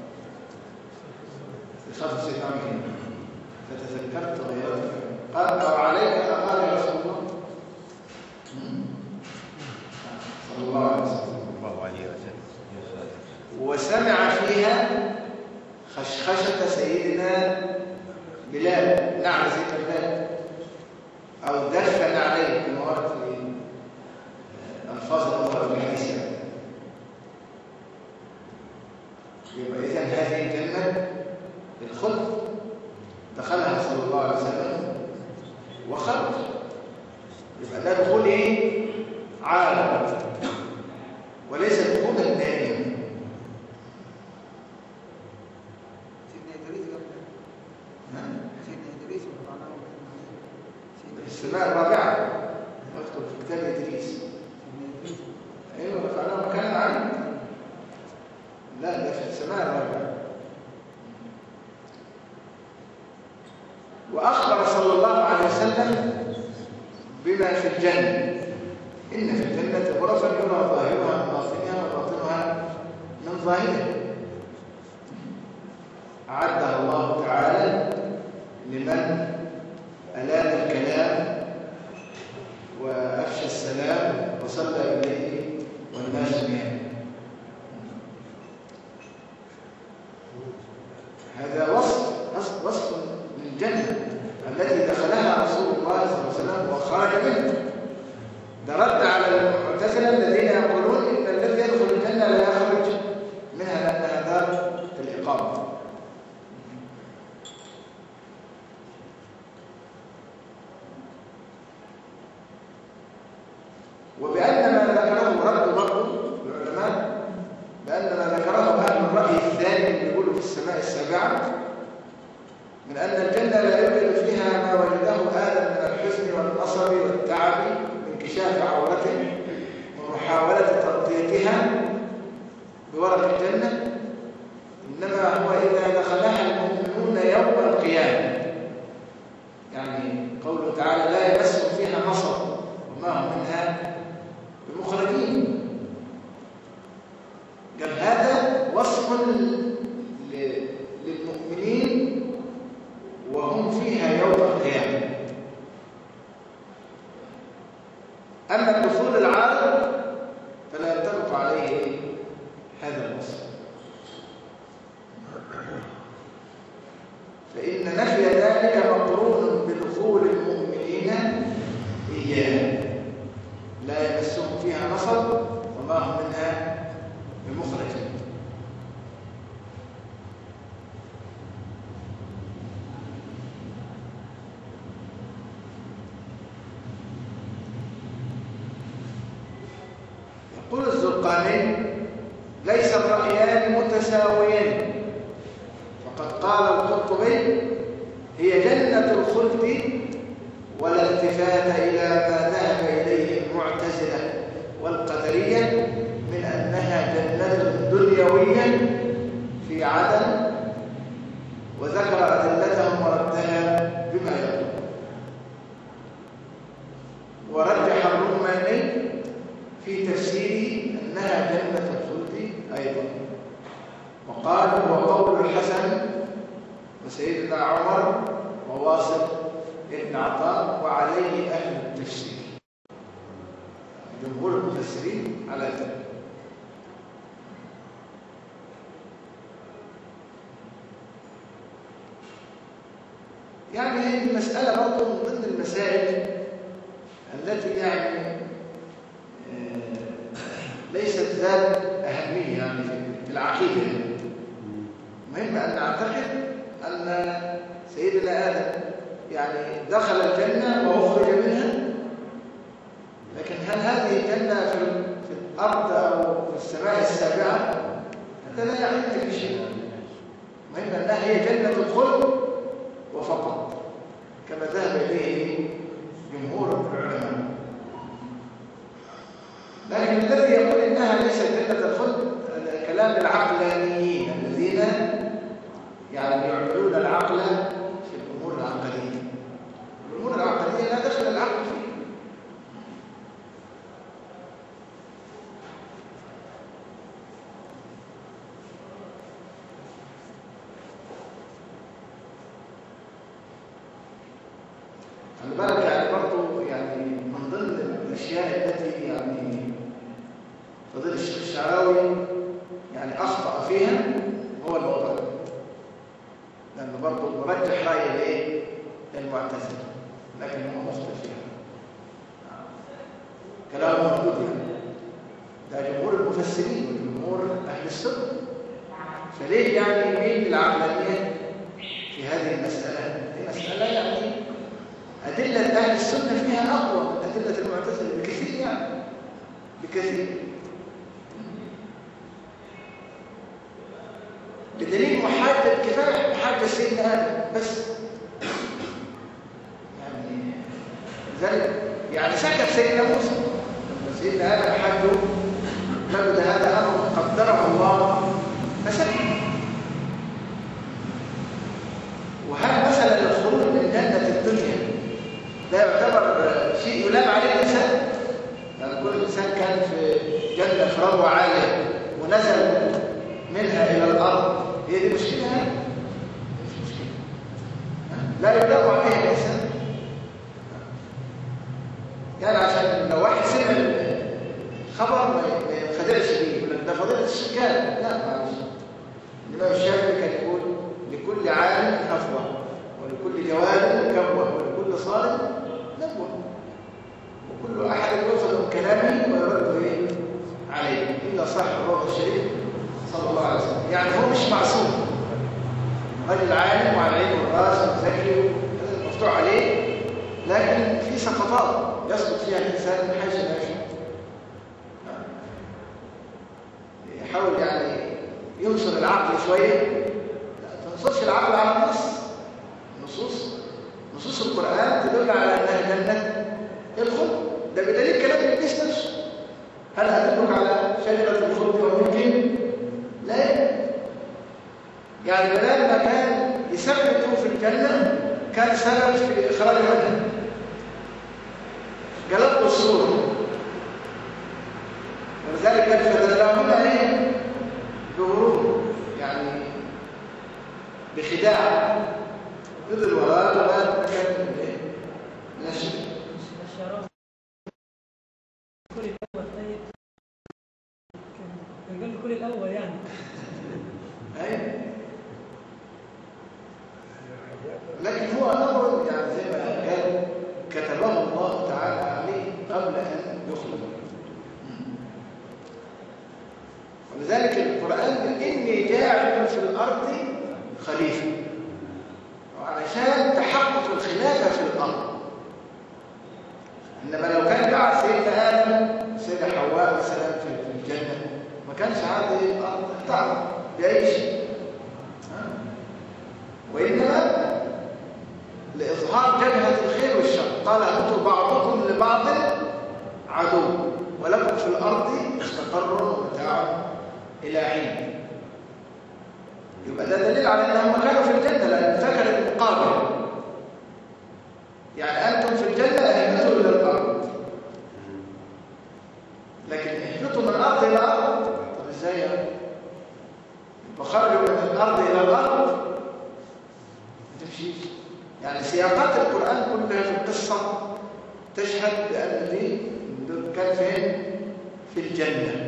بخفض سيدنا عمر، فتذكرت غيرتك. قال أو عليك أقال يا رسول الله صلى الله عليه وسلم. وسمع فيها خشخشة سيدنا بلال، نعم سيدنا بلال، أو دفن عليه في مرات ألفاظ الله بالحديث. يبقى إذن هذه الجنة الخلد دخلها صلى الله عليه وسلم وخرج، يبقى ده دخول إيه؟ عالم، وليس دخول الدائم. سيدنا إدريس قبل نعم سيدنا إدريس وقعناه السماء الرابعة واكتب في كتاب إدريس. سيدنا إدريس أيوة رفعناه مكان عالي. لا ده في السماء الرابعة. وأخبر صلى الله عليه وسلم بما في الجنة، إن في الجنة غرفا يرى ظاهرها من باطنها وباطنها من ظاهرها، أعدها الله تعالى لمن ألان الكلام وأفشى السلام وصلى إليه والناس نيام. هذا وصف وصف من الجنة التي دخلها الله. وبأن ما ذكره رد برضه العلماء بأن ما ذكره أهل الرأي الثاني اللي بيقولوا في السماء السابعة من أن الجنة لا يوجد فيها ما وجده آدم من الحزن والنصب والتعب وانكشاف عورته ومحاولة تغطيتها بورق الجنة، إنما هو إذا دخلها المؤمنون يوم القيامة. يعني قوله تعالى لا يمسهم فيها نصب وما هم منها بمخرجين. قال هذا وصف للمؤمنين وهم فيها يوم القيامة. أما الدخول العارض فلا ينطبق عليه هذا الوصف، فإن نفي ذلك مقرون بدخول المؤمنين إياه لا يمسهم فيها نصب وما هم منها بمخرجين. يقول الزرقاني ليس الرأيان متساويين، فقد قال القرطبي هي جنة الخلد ولا التفات إلى ما ذهب إليه المعتزلة والقدرية من أنها جنة دنيوية في عدن، وذكر أدلتهم وردها بما يقول. ورجح الرماني في تفسيره أنها جنة الخلد أيضا، وقال هو قول الحسن وسيدنا عمر وواصل ابن عطاء وعليه أهل التفسير، جمهور المفسرين على ذلك. يعني هذه المسألة برضه من ضمن المسائل التي يعني ليست ذات أهمية يعني في العقيدة. مهم أن نعتقد أن سيدنا آدم يعني دخل الجنة وأخرج منها، لكن هل هذه الجنة في الأرض أو في السماء السابعة؟ هذا لا يعني في شيء. مهم أنها هي جنة الخلد وفقط كما ذهب إليه جمهور العلماء. لكن الذي يقول إنها ليست جنة الخلد كلام العقلانيين الذين يعني يعملون العقل في الأمور العقلية. الأمور العقلية لا دخل العقل فيه. خلي بالك يعني برضه يعني من ضمن الأشياء التي يعني فضيلة الشيخ الشعراوي يعني أخطأ فيها هو الموضوع، لأنه برضه مرجح رأي الإيه؟ المعتزلة، لكن هو مخطئ فيها. كلامه موجود يعني ده جمهور المفسرين وجمهور أهل السنة، فليه يعني يميل للعقلانية في هذه المسألة؟ هذه مسألة يعني أدلة أهل السنة فيها أقوى من أدلة المعتزلة بكثير، يعني بكثير، بدليل محاجة الكفاية محاجة سيدنا آدم بس. يعني ذلك يعني سكت سيدنا موسى لما سيدنا آدم حجه مبدأ هذا أمر قدره الله فسكت. وهل مثلا الخروج من جنة الدنيا ده يعتبر شيء يلام عليه الإنسان؟ يعني كل إنسان كان في جنة في ربوة عالية ونزل منها إلى الأرض، هي دي مشكلة؟ مش مشكلة، لا يلام عليه الإنسان. يعني عشان لو واحد سمع خبر ما ينخدعش بيه يقول لك ده فضيلة السكان، لا معلش. الإمام الشافعي كان يقول لكل عالم هفوة ولكل جواد كبوة ولكل صارم نبوة، وكل أحد يؤخذ من كلامه ويرد إيه عليه إلا صاحب الروضة الشريف صلى الله عليه وسلم. يعني هو مش معصوم، راجل عالم وعلى عينه والراس وذكي مفتوح عليه، لكن في سقطات يسقط فيها الانسان من حيث لا يشعر. يحاول يعني ينصر العقل شويه، لا تنصرش العقل على النص. النصوص نصوص القران تدل على انها جنه الخلد، ده بدليل كلام ابليس نفسه. هل ادلك على شجره الخلد وملك لا يبلى؟ يعني بدل ما كان يثبته في الجنه كان سبب في اخراج الجنه، جلب الصوره. ولذلك قال فدلاهن ايه؟ بغرور، يعني بخداع، فضل وراه لغايه ما كان نشر. كل الاول طيب كان قال له كل الاول يعني. ايوه، لكن هو امر يعني زي ما قال كتبه الله تعالى عليه قبل ان يخلق. ولذلك القرآن قال إني جاعل في الأرض خليفة، وعلشان تحقق الخلافة في الأرض. إنما لو كان بعد سيدنا آدم سيدة حواء مثلا في الجنة ما كانش هذه الأرض تعرف بأي شيء، وإنما لإظهار جبهة الخير والشر. قال أنتم بعضكم لبعض عدو ولكم في الأرض مستقر ومتاع إلى حين. يبقى ده دليل على أنهم كانوا في الجنة، لأن فكر المقابل. يعني أنتم في الجنة اهبطوا إلى الأرض، لكن اهبطوا من الأرض إلى الأرض. طب إزاي يعني؟ وخرجوا من الأرض إلى الأرض ما تمشيش. يعني سياقات القرآن كلها في القصة تشهد بأن دي كان فين؟ في الجنة.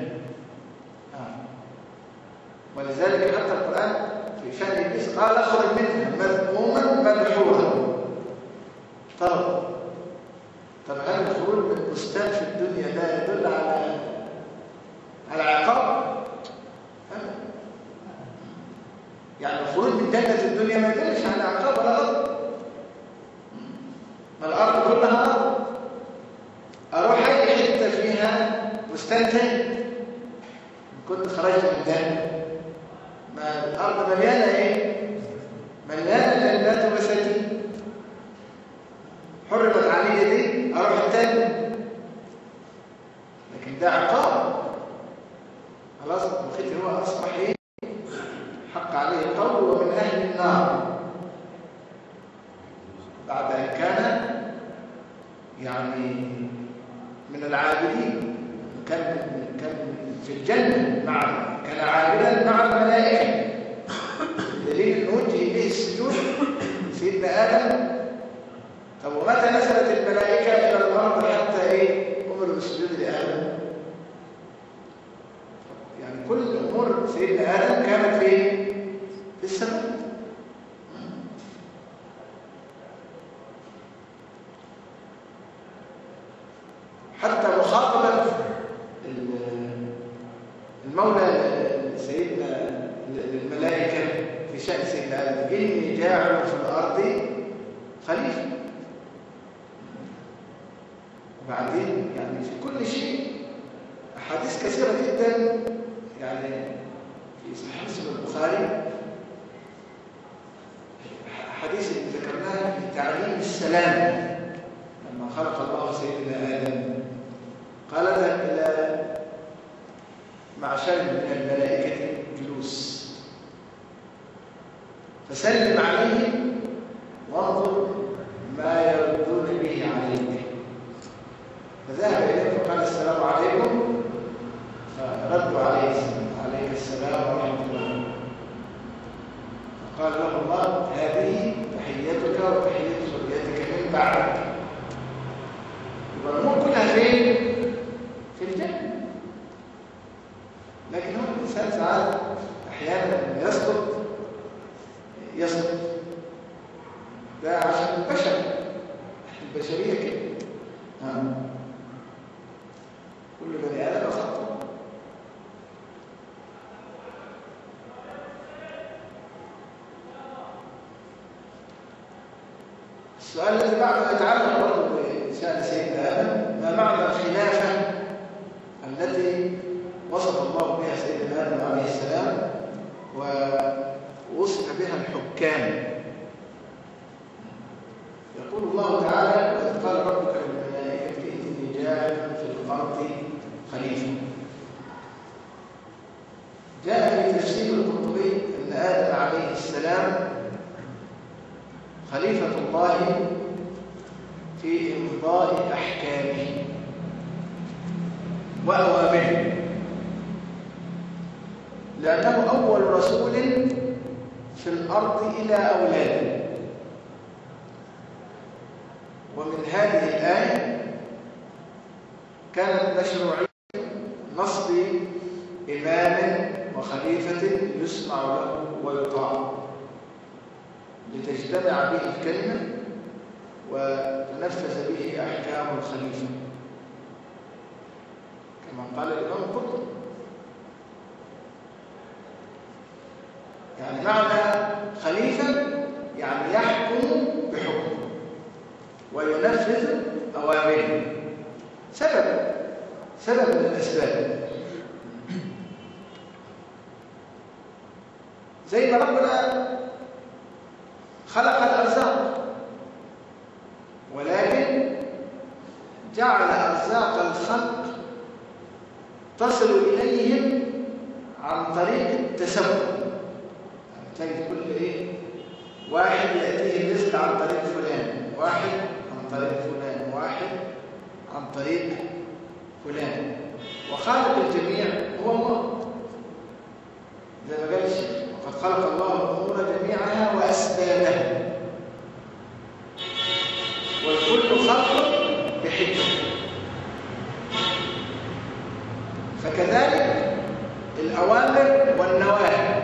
ولذلك حتى القرآن في شأن إبليس قال اخرج منها مذموما مدحورا. طب طب هل الخروج من بستان في الدنيا ده يدل على على عقاب؟ يعني الخروج من جنة الدنيا ما يدلش على عقاب ولا غضب. ما الأرض كلها أرض، أروح أي حتة فيها بستان تاني. كنت خرجت من الجنة، ما الأرض مليانة إيه؟ مليانة جنات وبساتين. حرمت علي دي أروح التاني، لكن ده عقاب. خلاص وختي هو أصبح إيه؟ حق عليه القول ومن أهل النار، بعد أن كان يعني من العابدين. كان كان في الجنة مع كان عابدا مع الملائكة، دليل أن وجه إليه السجود سيدنا آدم. طب ومتى نزلت الملائكة إلى الأرض حتى إيه؟ أمروا بالسجود لآدم. يعني كل أمور سيدنا آدم كانت في في السماء. حتى مخاطبة المولى سيدنا الملائكة في شأن سيدنا آدم إني جاعل في الأرض خليفة. وبعدين يعني في كل شيء أحاديث كثيرة جدا، يعني في صحيح مسلم البخاري حديث ذكرناه في تعليم السلام لما خلق الله سيدنا آدم. قال اذهب إلى معشر من الملائكة جلوس فسلم عليهم وانظر ما يردون به عليك. فذهب إليهم فقال السلام عليكم، فردوا عليه عليك السلام ورحمة الله. فقال له الله هذه تحيتك وتحية ذريتك من بعدك. يبقى الأمور كلها فين؟ في الجنة. لكن هو الإنسان ساعات أحيانا يسقط يسقط ده عشان البشر، البشرية كده. نعم، كل بني آدم خطأ. السؤال الذي بعده يتعلق برضه بشأن سيدنا آدم، ما معنى الخلافة التي وصف الله بها سيدنا آدم عليه السلام ووصف بها الحكام؟ يقول الله تعالى: وإذ قال ربك للملائكة إني جاعل في الأرض خليفة. جاء في تفسير القرطبي أن آدم عليه السلام خليفة الله في إمضاء أحكامه وأوامره، لأنه أول رسول في الأرض إلى أولاده. ومن هذه الآية كانت مشروعية نصب إمام وخليفة يسمع له ويطاع لتجتمع به الكلمة وتنفذ به أحكام الخليفة، كما قال الإمام القرطبي. يعني معنى خليفة يعني يحكم بحكم وينفذ أوامره، سبب سبب من الأسباب. زي ما ربنا خلق الأرزاق، ولكن جعل أرزاق الخلق تصل إليهم عن طريق التسبب. تجد كل إيه؟ واحد يأتيه الرزق عن طريق فلان، واحد عن طريق فلان، واحد عن طريق فلان، وخالق الجميع هو الله. زي ما قال الشيخ: وقد خلق الله الأمور جميعها وأسبابها، والكل خلق بحكمة. فكذلك الأوامر والنواهي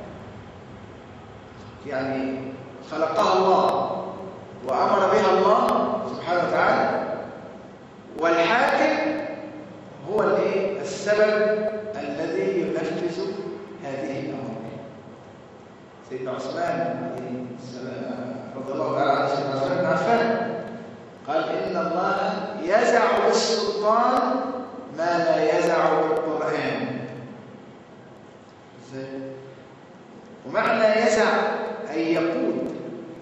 يعني خلقها الله وأمر بها الله سبحانه وتعالى، والحاكم هو الايه؟ السبب الذي ينفذ هذه الأمور. سيدنا عثمان رضي الله تعالى عنه، سيدنا عثمان بن عفان قال: إن الله يزع بالسلطان ما لا يزع بالقرآن. ومعنى يزع أي يقود،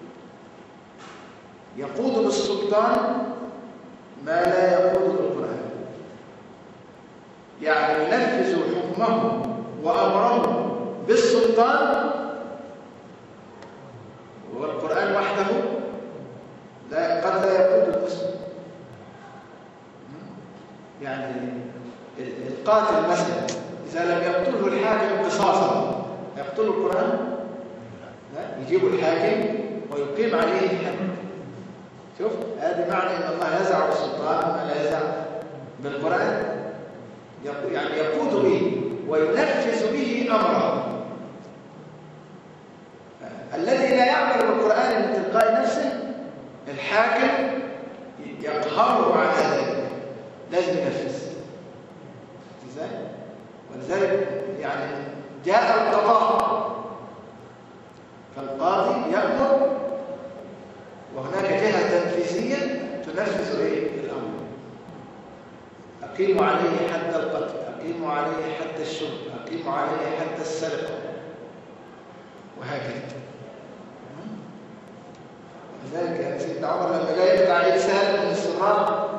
يقود بالسلطان ما لا يقود بالقرآن، يعني ينفذ حكمه وأمره بالسلطان، والقرآن وحده لا قد لا يقود المسلم. يعني القاتل مثلا إذا لم يقتله الحاكم قصاصا يقتله القرآن؟ لا، يجيب الحاكم ويقيم عليه الحد. شوف، هذه معنى ان الله يزع بالسلطان ما لا يزع بالقرآن، يعني يقود به وينفذ به امره. الذي لا يعمل بالقرآن من تلقاء نفسه الحاكم يقهره على ذلك، لازم ينفذ. ازاي؟ ولذلك يعني جاء القضاء، فالقاضي يأمر وهناك جهة تنفيذية تنفذ ايه؟ الأمر. أقيموا عليه حد القتل، أقيموا عليه حد الشرب، أقيموا عليه حد السرقة، وهكذا. لذلك يعني سيدنا عمر لما جاء يقطع عليه سهل من السراء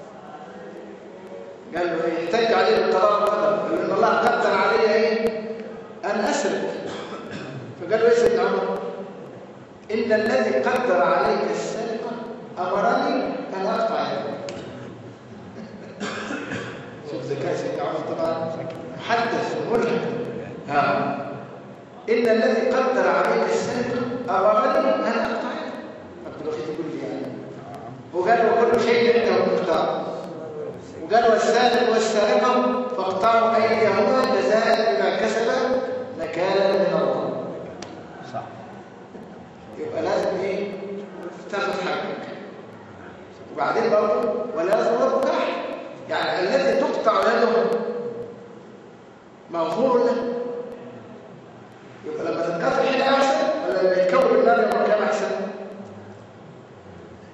قال له: يحتج عليه بالقضاء والقدر، يقول: إن الله قدر علي ايه؟ أن أسرق. فقال له: يا سيدنا عمر، إن الذي قدر عليك السرقة أمرني أن أقطع يدك. شوف ذكاء سيدنا عمر، طبعا محدث وملحد. ها، إن الذي قدر عليك السرقة أمرني أن أقطع يدك. عبد الوحيد يقول لي يعني هو قال: وكل شيء عنده مقدار، وقال: والسارق والسارقة فاقطعوا أيديهما جزاء بما كسبا نكالا من الله. صح. يبقى لازم ايه؟ تاخد حقك. وبعدين برضه ولا يظلمك احد، يعني الذي تقطع يده مغفور له. يبقى لما تتقطع حين احسن ولا لما يتكون النار يوم القيامه احسن؟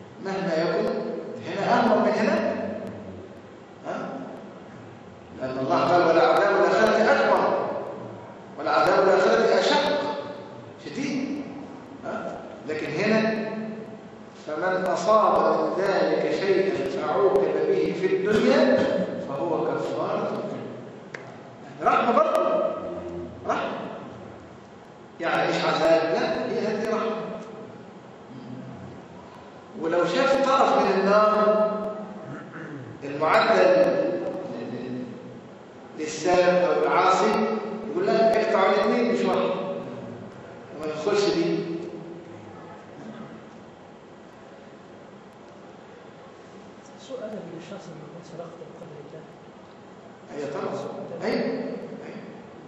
لكن هنا فمن أصاب من ذلك شيئا فعوقب به في الدنيا فهو كفارة رحمة برضه رحمة يعني إيش عذاب؟ لا هي هذه رحمة. ولو شاف طرف من النار المعدل للسالم أو العاصي يقول لها اقطعوا الاثنين مش واحد وما يدخلش دي. سوء أدب للشخص لما يكون سرقت بقدر الله. أي طبعا. أي أي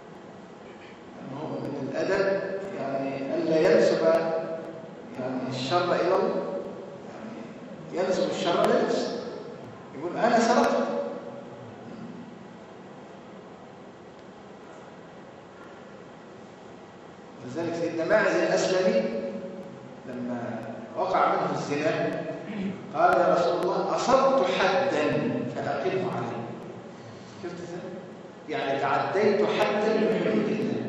هو من الأدب يعني ألا ينسب يعني الشر إلى الله، يعني ينسب الشر إلى نفسه، يقول أنا سرقت. لذلك سيدنا ماعز الأسلمي لما وقع منه الزنا قال يا رسول الله أصبت حدا فأقمه عليه. شفت ازاي؟ يعني تعديت حدا من حدود الله.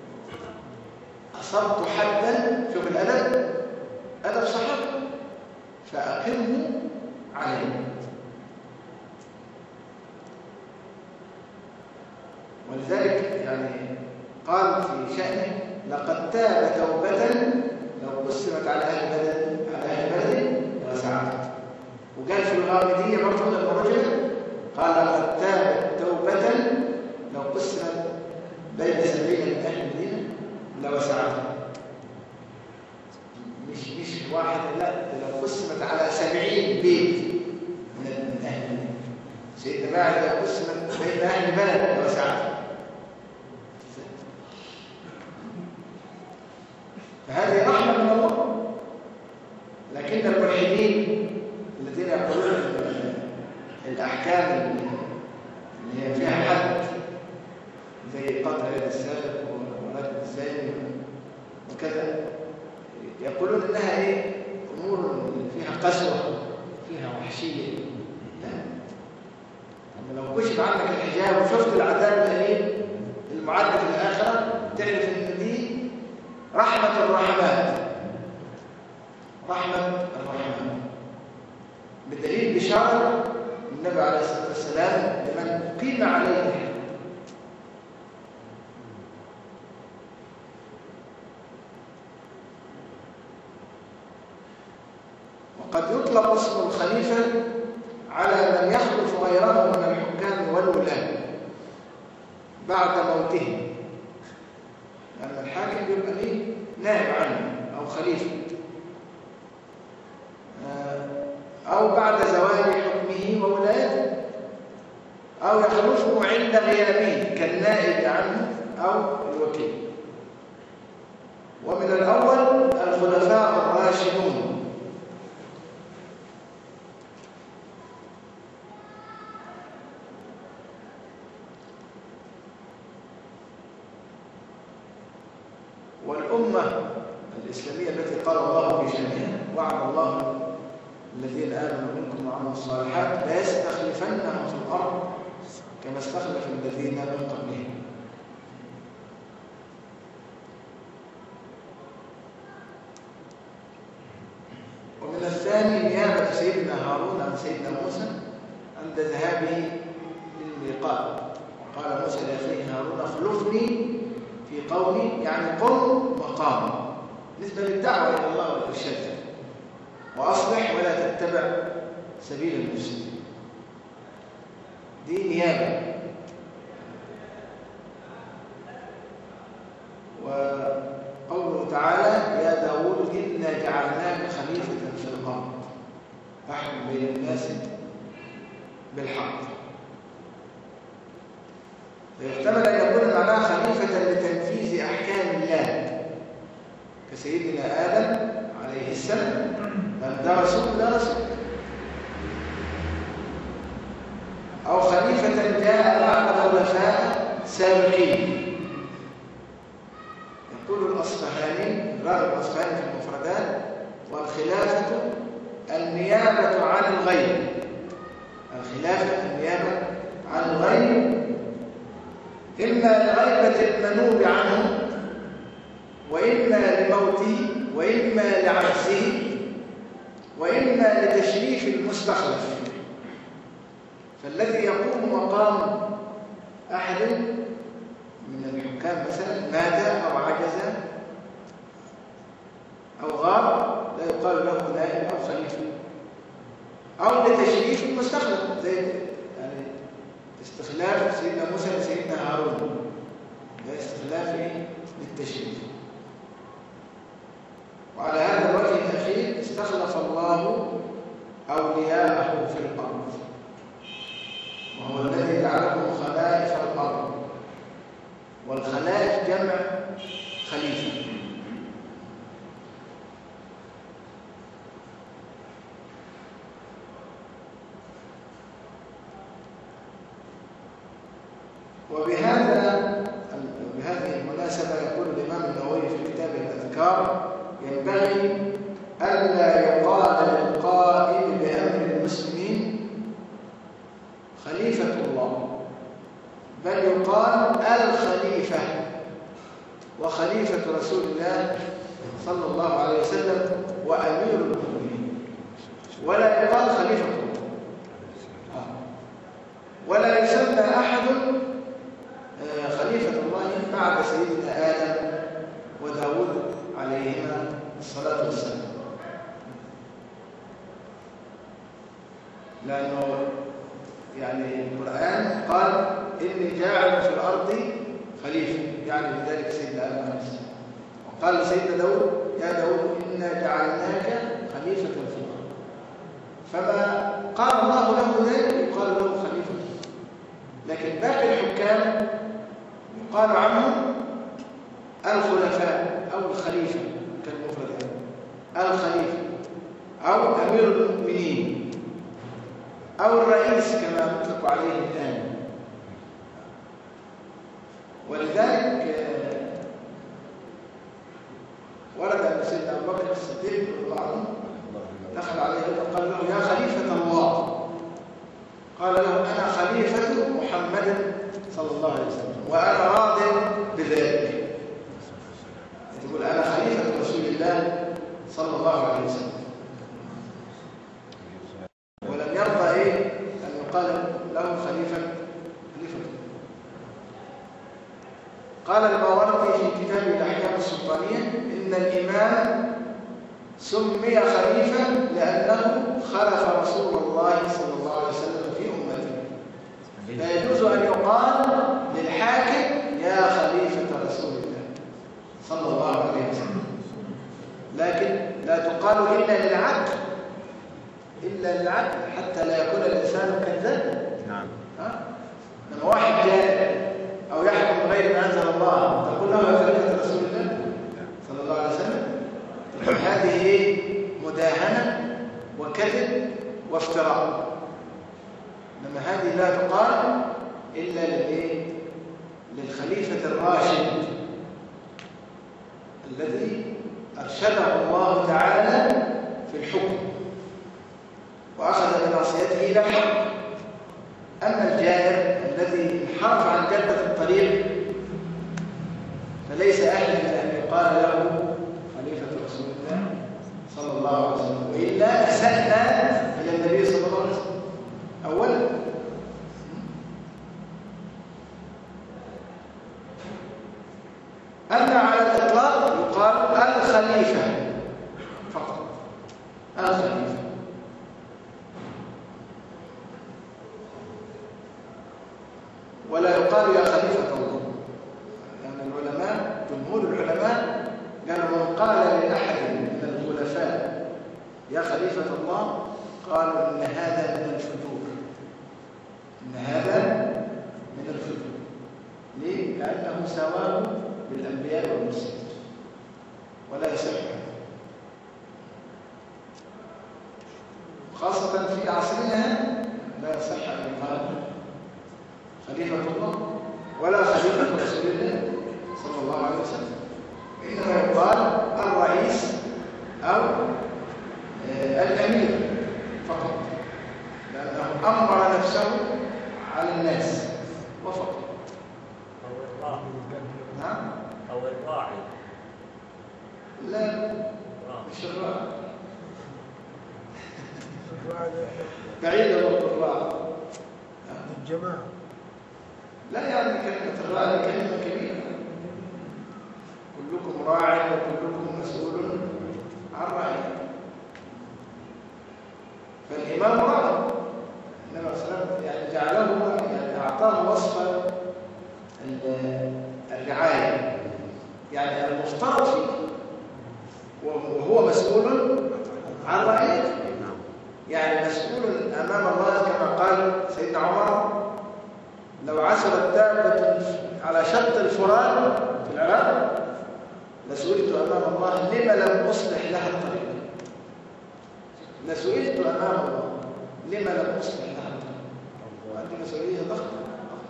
أصبت حدا، شوف الأدب، أدب صحابة، فأقمه عليه. ولذلك يعني قال في شأنه لقد تاب توبة لو قسمت على أهل بدن على أهل بدن وسعت. وقال في الغامدية برضه لما رجع قال لقد تاب توبة لو قسمت بين سبعين من أهل المدينة لوسعتها. مش مش واحد، لا لو قسمت على سبعين بيت من أهل المدينة. سيدنا ماعز لو قسمت بين أهل بلد لوسعتها. فهذه رحمة من الله. لكن الملحدين الذين يقولون الأحكام اللي هي فيها حد زي قطع يد السارق ورجم الزاني وكذا يقولون إنها إيه أمور فيها قسوة فيها وحشية. لا، أما لو كشف عنك الحجاب وشفت العذاب الأليم المعد في الآخرة تعرف إن دي رحمة الرحمات، رحمة الرحمات، بدليل بشارة النبي عليه الصلاة والسلام لمن قيم عليه الحد. وقد يطلق اسم الخليفة على من يخلف غيره من الحكام والولاة بعد موته، لأن الحاكم بيبقى ليه نائب عنه أو خليفة، أو بعد زوال حكمه وولايته، أو يخلفه عند غيابه كالنائب عنه أو الوكيل. ومن الأول الخلفاء الراشدون والأمة الإسلامية التي قال الله في شأنها وعد الله الذين آمنوا منكم وعملوا الصالحات لا يستخلفنهم في الأرض كما استخلف الذين من قبلهم. ومن الثاني نيابة سيدنا هارون عن سيدنا موسى عند ذهابه للميقات، وقال موسى لأخيه هارون اخلفني في قومي، يعني قم مقامي، بالنسبة للدعوة إلى الله والإرشاد، وأصلح ولا تتبع سبيل المفسدين. دي نيابة. وقوله تعالى يا داود إنا جعلناك خليفة في الأرض فاحكم بين الناس بالحق. فيحتمل أن يكون معناه خليفة لتنفيذ أحكام الله كسيدنا آدم عليه السلام، لم درسوا درسوا، أو خليفة جاء بعد خلفاء سابقين. يقول الأصفهاني راغب الأصفهاني في المفردات والخلافة النيابة عن الغير. الخلافة النيابة عن الغير إما لغيبة المنوب عنه وإما لموته وإما لعجزه وإما لتشريف المستخلف. فالذي يقوم مقام أحد من الحكام مثلا مات أو عجز أو غاب لا يقال له نائب أو خليفة، أو لتشريف المستخلف زي يعني استخلاف سيدنا موسى لسيدنا هارون، ده استخلاف للتشريف. وعلى هذا الوجه الأخير استخلف الله أولياءه في الأرض، وهو الذي جعلكم خلائف الأرض، والخلائف جمع خليفة. وبهذا بهذه المناسبة يقول الإمام النووي في كتاب الأذكار: ينبغي ألا يقال للقائم بأمر المسلمين خليفة الله، بل يقال الخليفة وخليفة رسول الله صلى الله عليه وسلم وأمير المؤمنين، ولا يقال خليفة الله، ولا يسمى أحد خليفة الله بعد سيدنا آدم وداود عليهما الصلاة والسلام، لأنه يعني القرآن قال إني جاعل في الأرض خليفة، يعني بذلك سيدنا آدم عليه السلام. وقال سيدنا داود: يا داود إنا جعلناك خليفة في الأرض. فما قال الله له ذلك يقال له خليفة، لكن باقي الحكام يقال عنهم الخلفاء أو الخليفة كالمفرد، الخليفة أو أمير المؤمنين أو الرئيس كما يطلق عليه الآن. ولذلك ورد أن سيدنا أبو بكر الصديق رضي الله عنه دخل عليه وقال له: يا خليفة الله. قال له: أنا خليفة محمد صلى الله عليه وسلم وأنا راض بذلك. تقول أنا خليفة رسول الله صلى الله عليه وسلم، ولم يرضى إيه أن يقال له خليفة خليفة. قال الماوردي في كتاب الأحكام السلطانية: إن الإمام سمي خليفة لأنه خلف رسول الله صلى الله عليه وسلم في أمته، لا يجوز أن يقال للحاكم يا خليفة رسول الله صلى الله عليه وسلم، لكن لا تقال إلا للعدل، إلا للعدل حتى لا يكون الإنسان كذابا. نعم. ها؟ لما واحد جاء أو يحكم بغير ما أنزل الله تقول له يا خليفة رسول الله صلى الله عليه وسلم، هذه مداهنة وكذب وافتراء. لما هذه لا تقال إلا للخليفة الراشد الذي أرشده الله تعالى في الحكم وأخذ بناصيته إلى الحق. أما الجائر الذي انحرف عن جادة الطريق فليس أهلا أن يقال له خليفة رسول الله صلى الله عليه وسلم، وإلا أسأنا إلى النبي صلى الله عليه وسلم. أولا أما على الإطلاق يقال الخليفة فقط، الخليفة. ولا يقال يا خليفة الله، يعني العلماء جمهور العلماء قالوا من قال لأحد من الخلفاء يا خليفة الله قالوا إن هذا من الفجور، إن هذا من الفجور. ليه؟ لأنه سواه بالأنبياء والمرسلين ولا يصح، خاصة في عصرنا لا يصح أن يقال خليفة الله ولا خليفة رسول الله صلى الله عليه وسلم، إنما يقال الرئيس أو الأمير فقط، لأنه أمر نفسه على الناس وفقط. أو الراعي. نعم؟ أو الراعي. لا مش الراء بعيدة من الراء الجماعة. لا يعني كلمة الراء كلمة كبيرة. كلكم راع وكلكم مسؤول عن رعيته. فالإمام راع النبي صلى الله عليه وسلم يعني جعله يعني أعطاه وصف الرعاية يعني المفترض فيه وهو مسؤول عن رعيته. يعني مسؤول أمام الله كما قال سيدنا عمر لو عثرت دابة على شط الفرات في العراق لسئلت أمام الله لما لم أصلح لها الطريق. لسئلت أمام الله لما لم أصلح لها الطريق. وهذه مسؤولية ضخمة.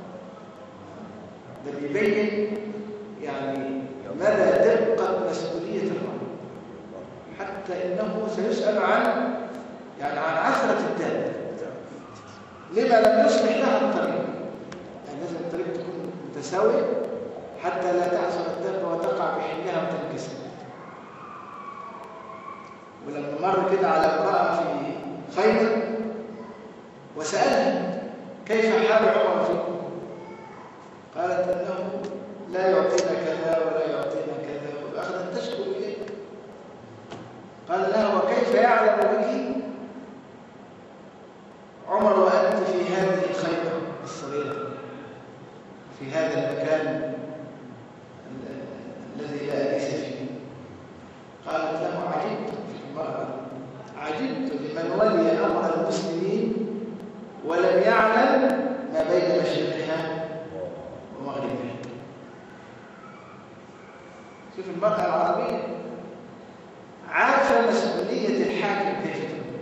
ده بيبين يعني مدى دقة مسؤولية الرب. حتى إنه سيسأل عن يعني عن عثرة الدابة لما لم يصلح لها الطريق. يعني لازم الطريق تكون متساوية حتى لا تعثر الدابة وتقع بحلها وتنكسر. ولما مر كده على امرأة في خيمة وسألها كيف حال عمر فيكم؟ قالت أنه لا يعطينا كذا ولا يعطينا كذا وأخذت تشكو إليه. قال لها وكيف يعلم بك عمر وأنت في هذه الخيمة الصغيرة في هذا المكان الذي لا أنيس فيه؟ قالت له عجبت عجبت لمن ولي أمر المسلمين ولم يعلم ما بين مشرقها ومغربها. شوف المرأة العربية عارفة مسؤولية الحاكم كيف تكون.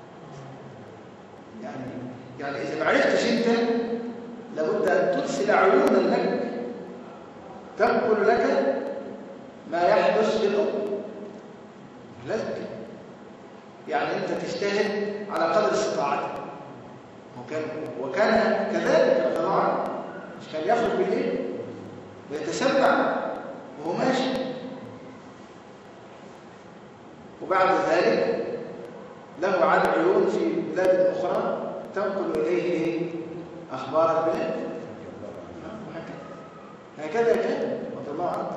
يعني يعني إذا ما عرفتش أنت لابد أن ترسل عيونا لك تنقل لك ما يحدث في الأمة. لازم يعني أنت تجتهد على قدر استطاعتك. وكان وكان كذلك طبعا مش كان يخرج بالليل ويتسبع وهو ماشي. وبعد ذلك له عن عيون في بلاد أخرى تنقل إليه أخبار البلاد. هكذا كان رضي الله عنه.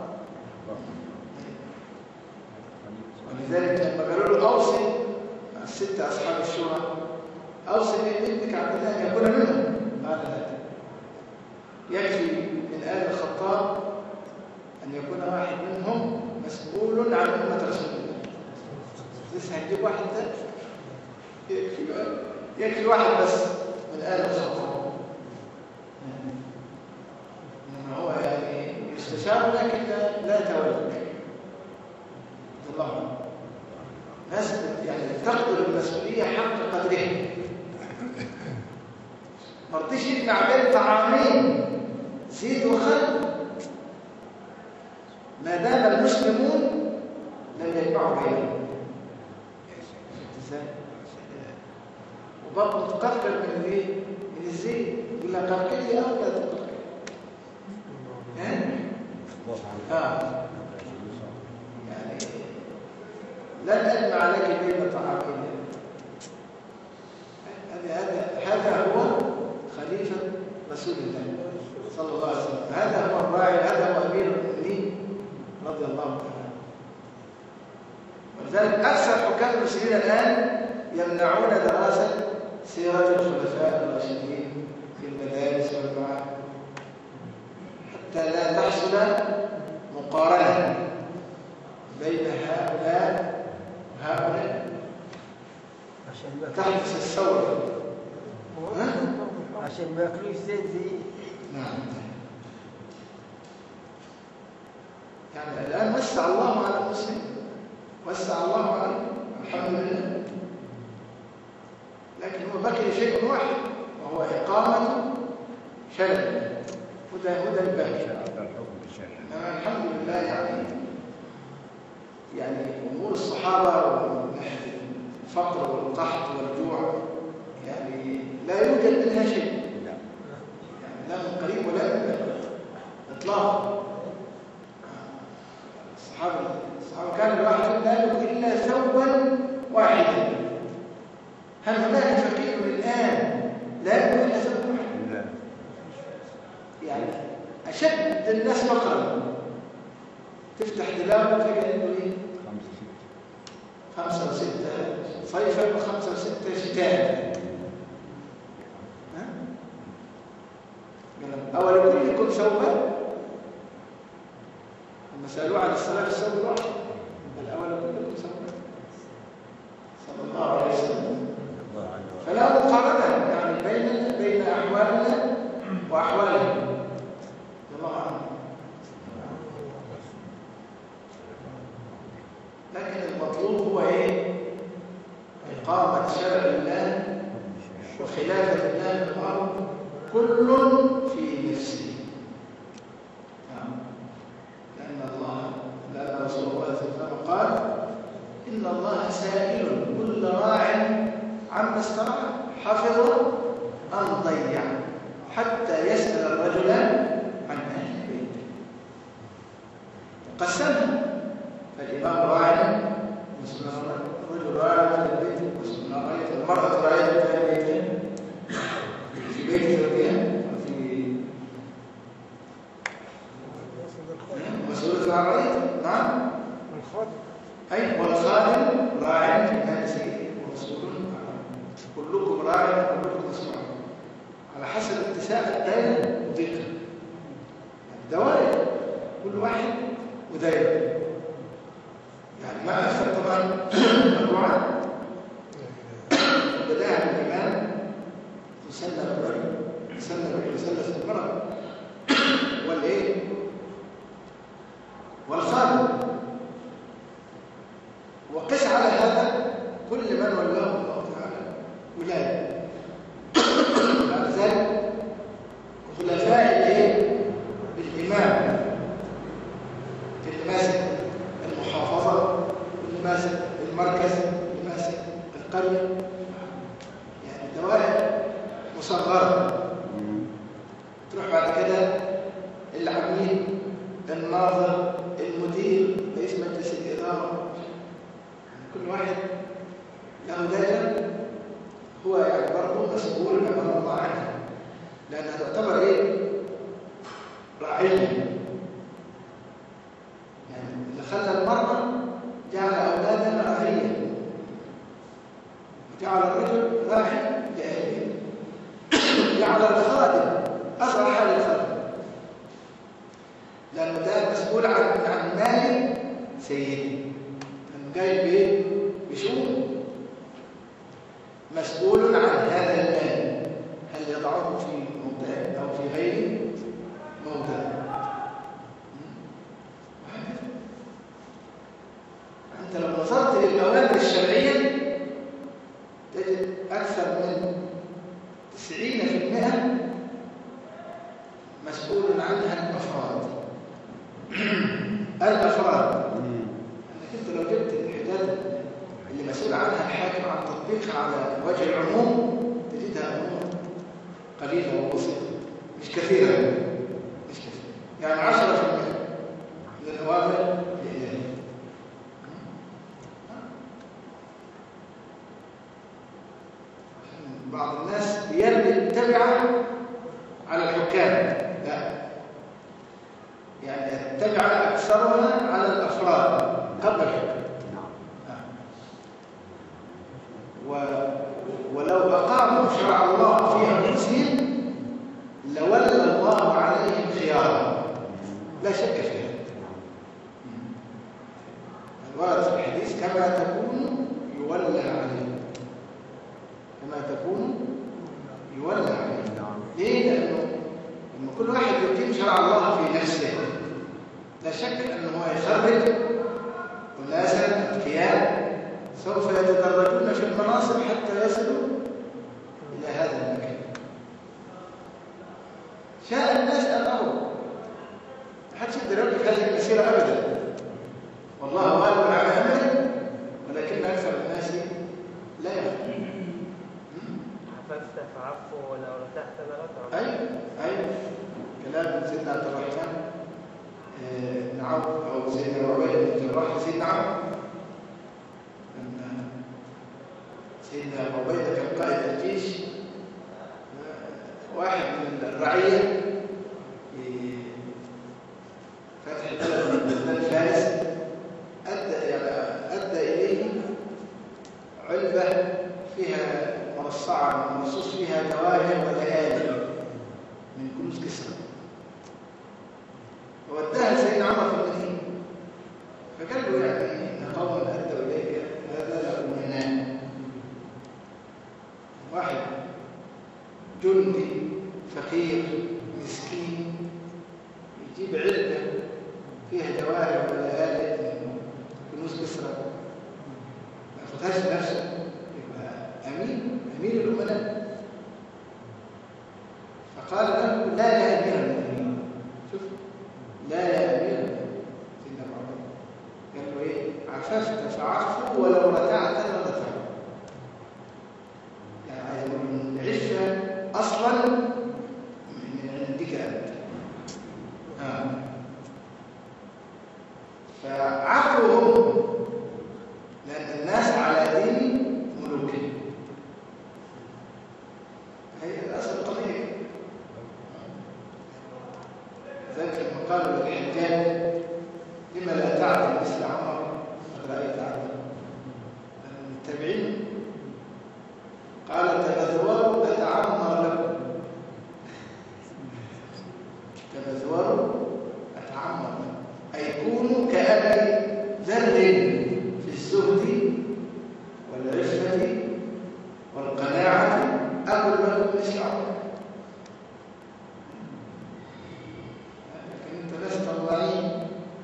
ولذلك لما قالوا له أوصي الستة أصحاب الشورى أوصي ابنك عبد الله أن يكون منهم. قال لا يكفي من آل الخطاب أن يكون واحد منهم مسؤول عن أمة رسول الله. لسه هنجيب واحد ثالث يكفي يكفي واحد بس من آل الخطاب. إنما هو يعني يستشار لكن لا, لا تولك الله عنه. ناس يعني تقدر المسؤولية حق قدرها. ما رضيش يجمع بين طعامين زيد وخل. ما دام المسلمون لم يجمعوا بينهم. وبرضه تقرقر من الايه؟ من الزيت. يقول لك قرقري او لا تقرقري. ها؟ يعني لن أجمع لك بين طعامين. هذا هذا هو خليفة رسول الله صلى الله عليه وسلم. هذا هو الراعي. هذا هو أمير المؤمنين رضي الله عنه. ولذلك أكثر حكام المسلمين الآن يمنعون دراسة سيرة الخلفاء الراشدين في المدارس والمعاهد حتى لا تحصل مقارنة بين هؤلاء وهؤلاء تحدث الثورة. عشان ما ياكلوش زيت زي. نعم. يعني الآن وسع الله على المسلم وسع الله عليه الحمد لله. لكن هو بقي شيء واحد وهو إقامة شرع هدى هدى الباقي. الحمد لله. يعني يعني أمور الصحابة من ناحية الفقر والقحط والجوع يعني لا يوجد منها شيء. يعني لا من قريب ولا من بعيد إطلاقا. الصحابة الصحابة كان الواحد لا يأكل إلا لا يكون إلا سبب واحد. يعني أشد الناس فقرا تفتح دلالة تجد إنه إيه؟ خمسة وستة صيفا وخمسة وستة شتاء. أول كلكم ثوبا لما سألوه عن الصلاة في الثوب الواحد الأول كلكم ثوبا صلى الله عليه وسلم. فلا مقارنة يعني بين بين أحوالنا وأحوالهم. الله أعلم. لكن المطلوب هو إيه؟ إقامة شرع الله وخلافة الله في الأرض كل في نفسه. نعم. لأن الله لأن رسول الله صلى الله عليه وسلم قال إن الله سائل كل راع عما استرعى حفظ أم ضيع حتى يسأل الرجل عن أهل بيته. قسمها فالإمام راع الرجل راع في البيت المرأة راعية في البيت في بيت زوجها وفي مسؤولة عن رعيته. نعم. والخادم أي والخادم راع في مال سيده ومسؤول كلكم راع وكلكم مسؤول على حسب اتساع الدائرة وضيقها. الدوائر كل واحد ودائرة. يعني ما أكثر طبعا الرعاة بداية الإمام يسلم الرجل يسلم الرجل يسلم المرأة والإيه والخادم. وقس على هذا كل من ولاه الله تعالى ولاية. بعد ذلك خلفاء الإيه بالإمام في اللي ماسك المحافظة واللي ماسك المركز واللي ماسك القرية. يعني دوائر مصغرة. تروح بعد كده العميد الناظر المدير رئيس مجلس الإدارة. كل واحد له دائرة هو يعني برضه مسؤول أمام الله عنها لأنها تعتبر إيه؟ رعية. يعني اللي خلى المرأة جعل أولادها رعية وجعل الرجل راعي لأهله. جعل الخادم أصلح للخادم لأنه ده مسؤول عن عن مال سيده. لأنه جاي بإيه؟ بشؤون. مسؤول عن هذا المال هل يضعه في موضعه أو في غير موضعه. أنت لو نظرت للأوامر الشرعية تجد أكثر من تسعين في المئة مسؤول عنها الأفراد. الأفراد أنك أنت لو جبت الحداد اللي مسؤول عنها الحاكم عن تطبيقها على وجه العموم تجدها أمور قليلة وبسيطة مش كثيرة مش كثيرة. يعني عشرة في المئة من الأوامر الإلهية. بعض الناس بيرمي التبعة على الحكام. لا، يعني التبعة أكثرها على الأفراد قبل الحكام. ولو أقاموا شرع الله في أنفسهم لولى الله عليهم خيارا لا شك فيها. الورد في الحديث كما تكون يولى عليهم كما تكون يولى عليهم. ليه؟ لأنه لما كل واحد يقيم شرع الله في نفسه لا شك أنه هو يخرج أناسا أذكياء سوف يتدرجون في المناصب حتى يصلوا إلى هذا المكان. شاء الناس أن أروا ما حدش يقدر يوقف هذه المسيرة أبدا. والله غالب على أمره ولكن أكثر الناس لا يفعلون. عففت فعفو ولو ارتحت لغت. أي أي كلام سيدنا عبد الرحمن بن عوف أو سيدنا عبيدة بن الجراح سيدنا عوف. سيدنا عبيدة كان قائد الجيش واحد من الرعية في فتح بلد من بلدان فارس أدى يعني أدى إليه علبة فيها مرصعة مرصوص فيها جواهر ولآلئ من كنوز كسرى، ووداها سيدنا عمر في المدينة، فقال له يعني إن قوما أدوا إليك هذا لأمناء. واحد جندي فقير مسكين يجيب علبة فيها جواهر ولآلئ من كنوز كسرى ما ياخدهاش نفسه، يبقى أمين أمين الأمناء. فقال له لا يا أمير المؤمنين، شوف لا يا أمير المؤمنين. سيدنا عمر قال له إيه؟ عففت فعفوا ولو رتعت لرتعت. يعني العفة أصلا من عندك أنت. آه. فعفوهم لأن الناس على دين ملوكهم. هي الأصل القضية. ذلك لما قالوا للحجاج لما لا تعدل مثل عمر قد رأيت عدل المتبعين، قال تبذوروا أتعمر لكم، تبذوروا أتعمر لكم، أي كونوا كأبي ذر في الزهد والعفة والقناعة، أقول لكم مثل عمر. لكن أنت لست ضعيف،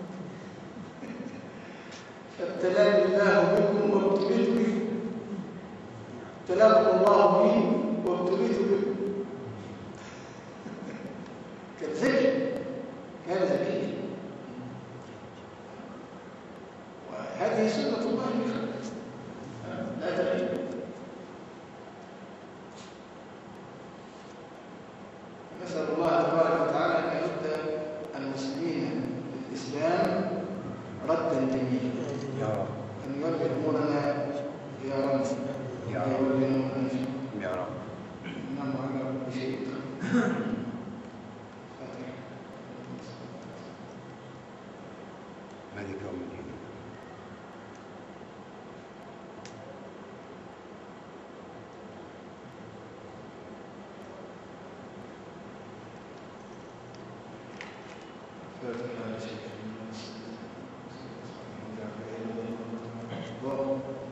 فابتلاك الله بكم وابتليت بكم، ابتلاكم الله به وابتليت بكم. كان ذكي، كان ذكي، وهذه سنة الله في خلقه لا تغير. نسأل الله تبارك وتعالى أن يرد المسلمين للإسلام ردا جميلا، أن يولي أمورنا خيارا ويولي أمورنا يا رب. إنه على كل شيء مالك يوم الدين. فاتحة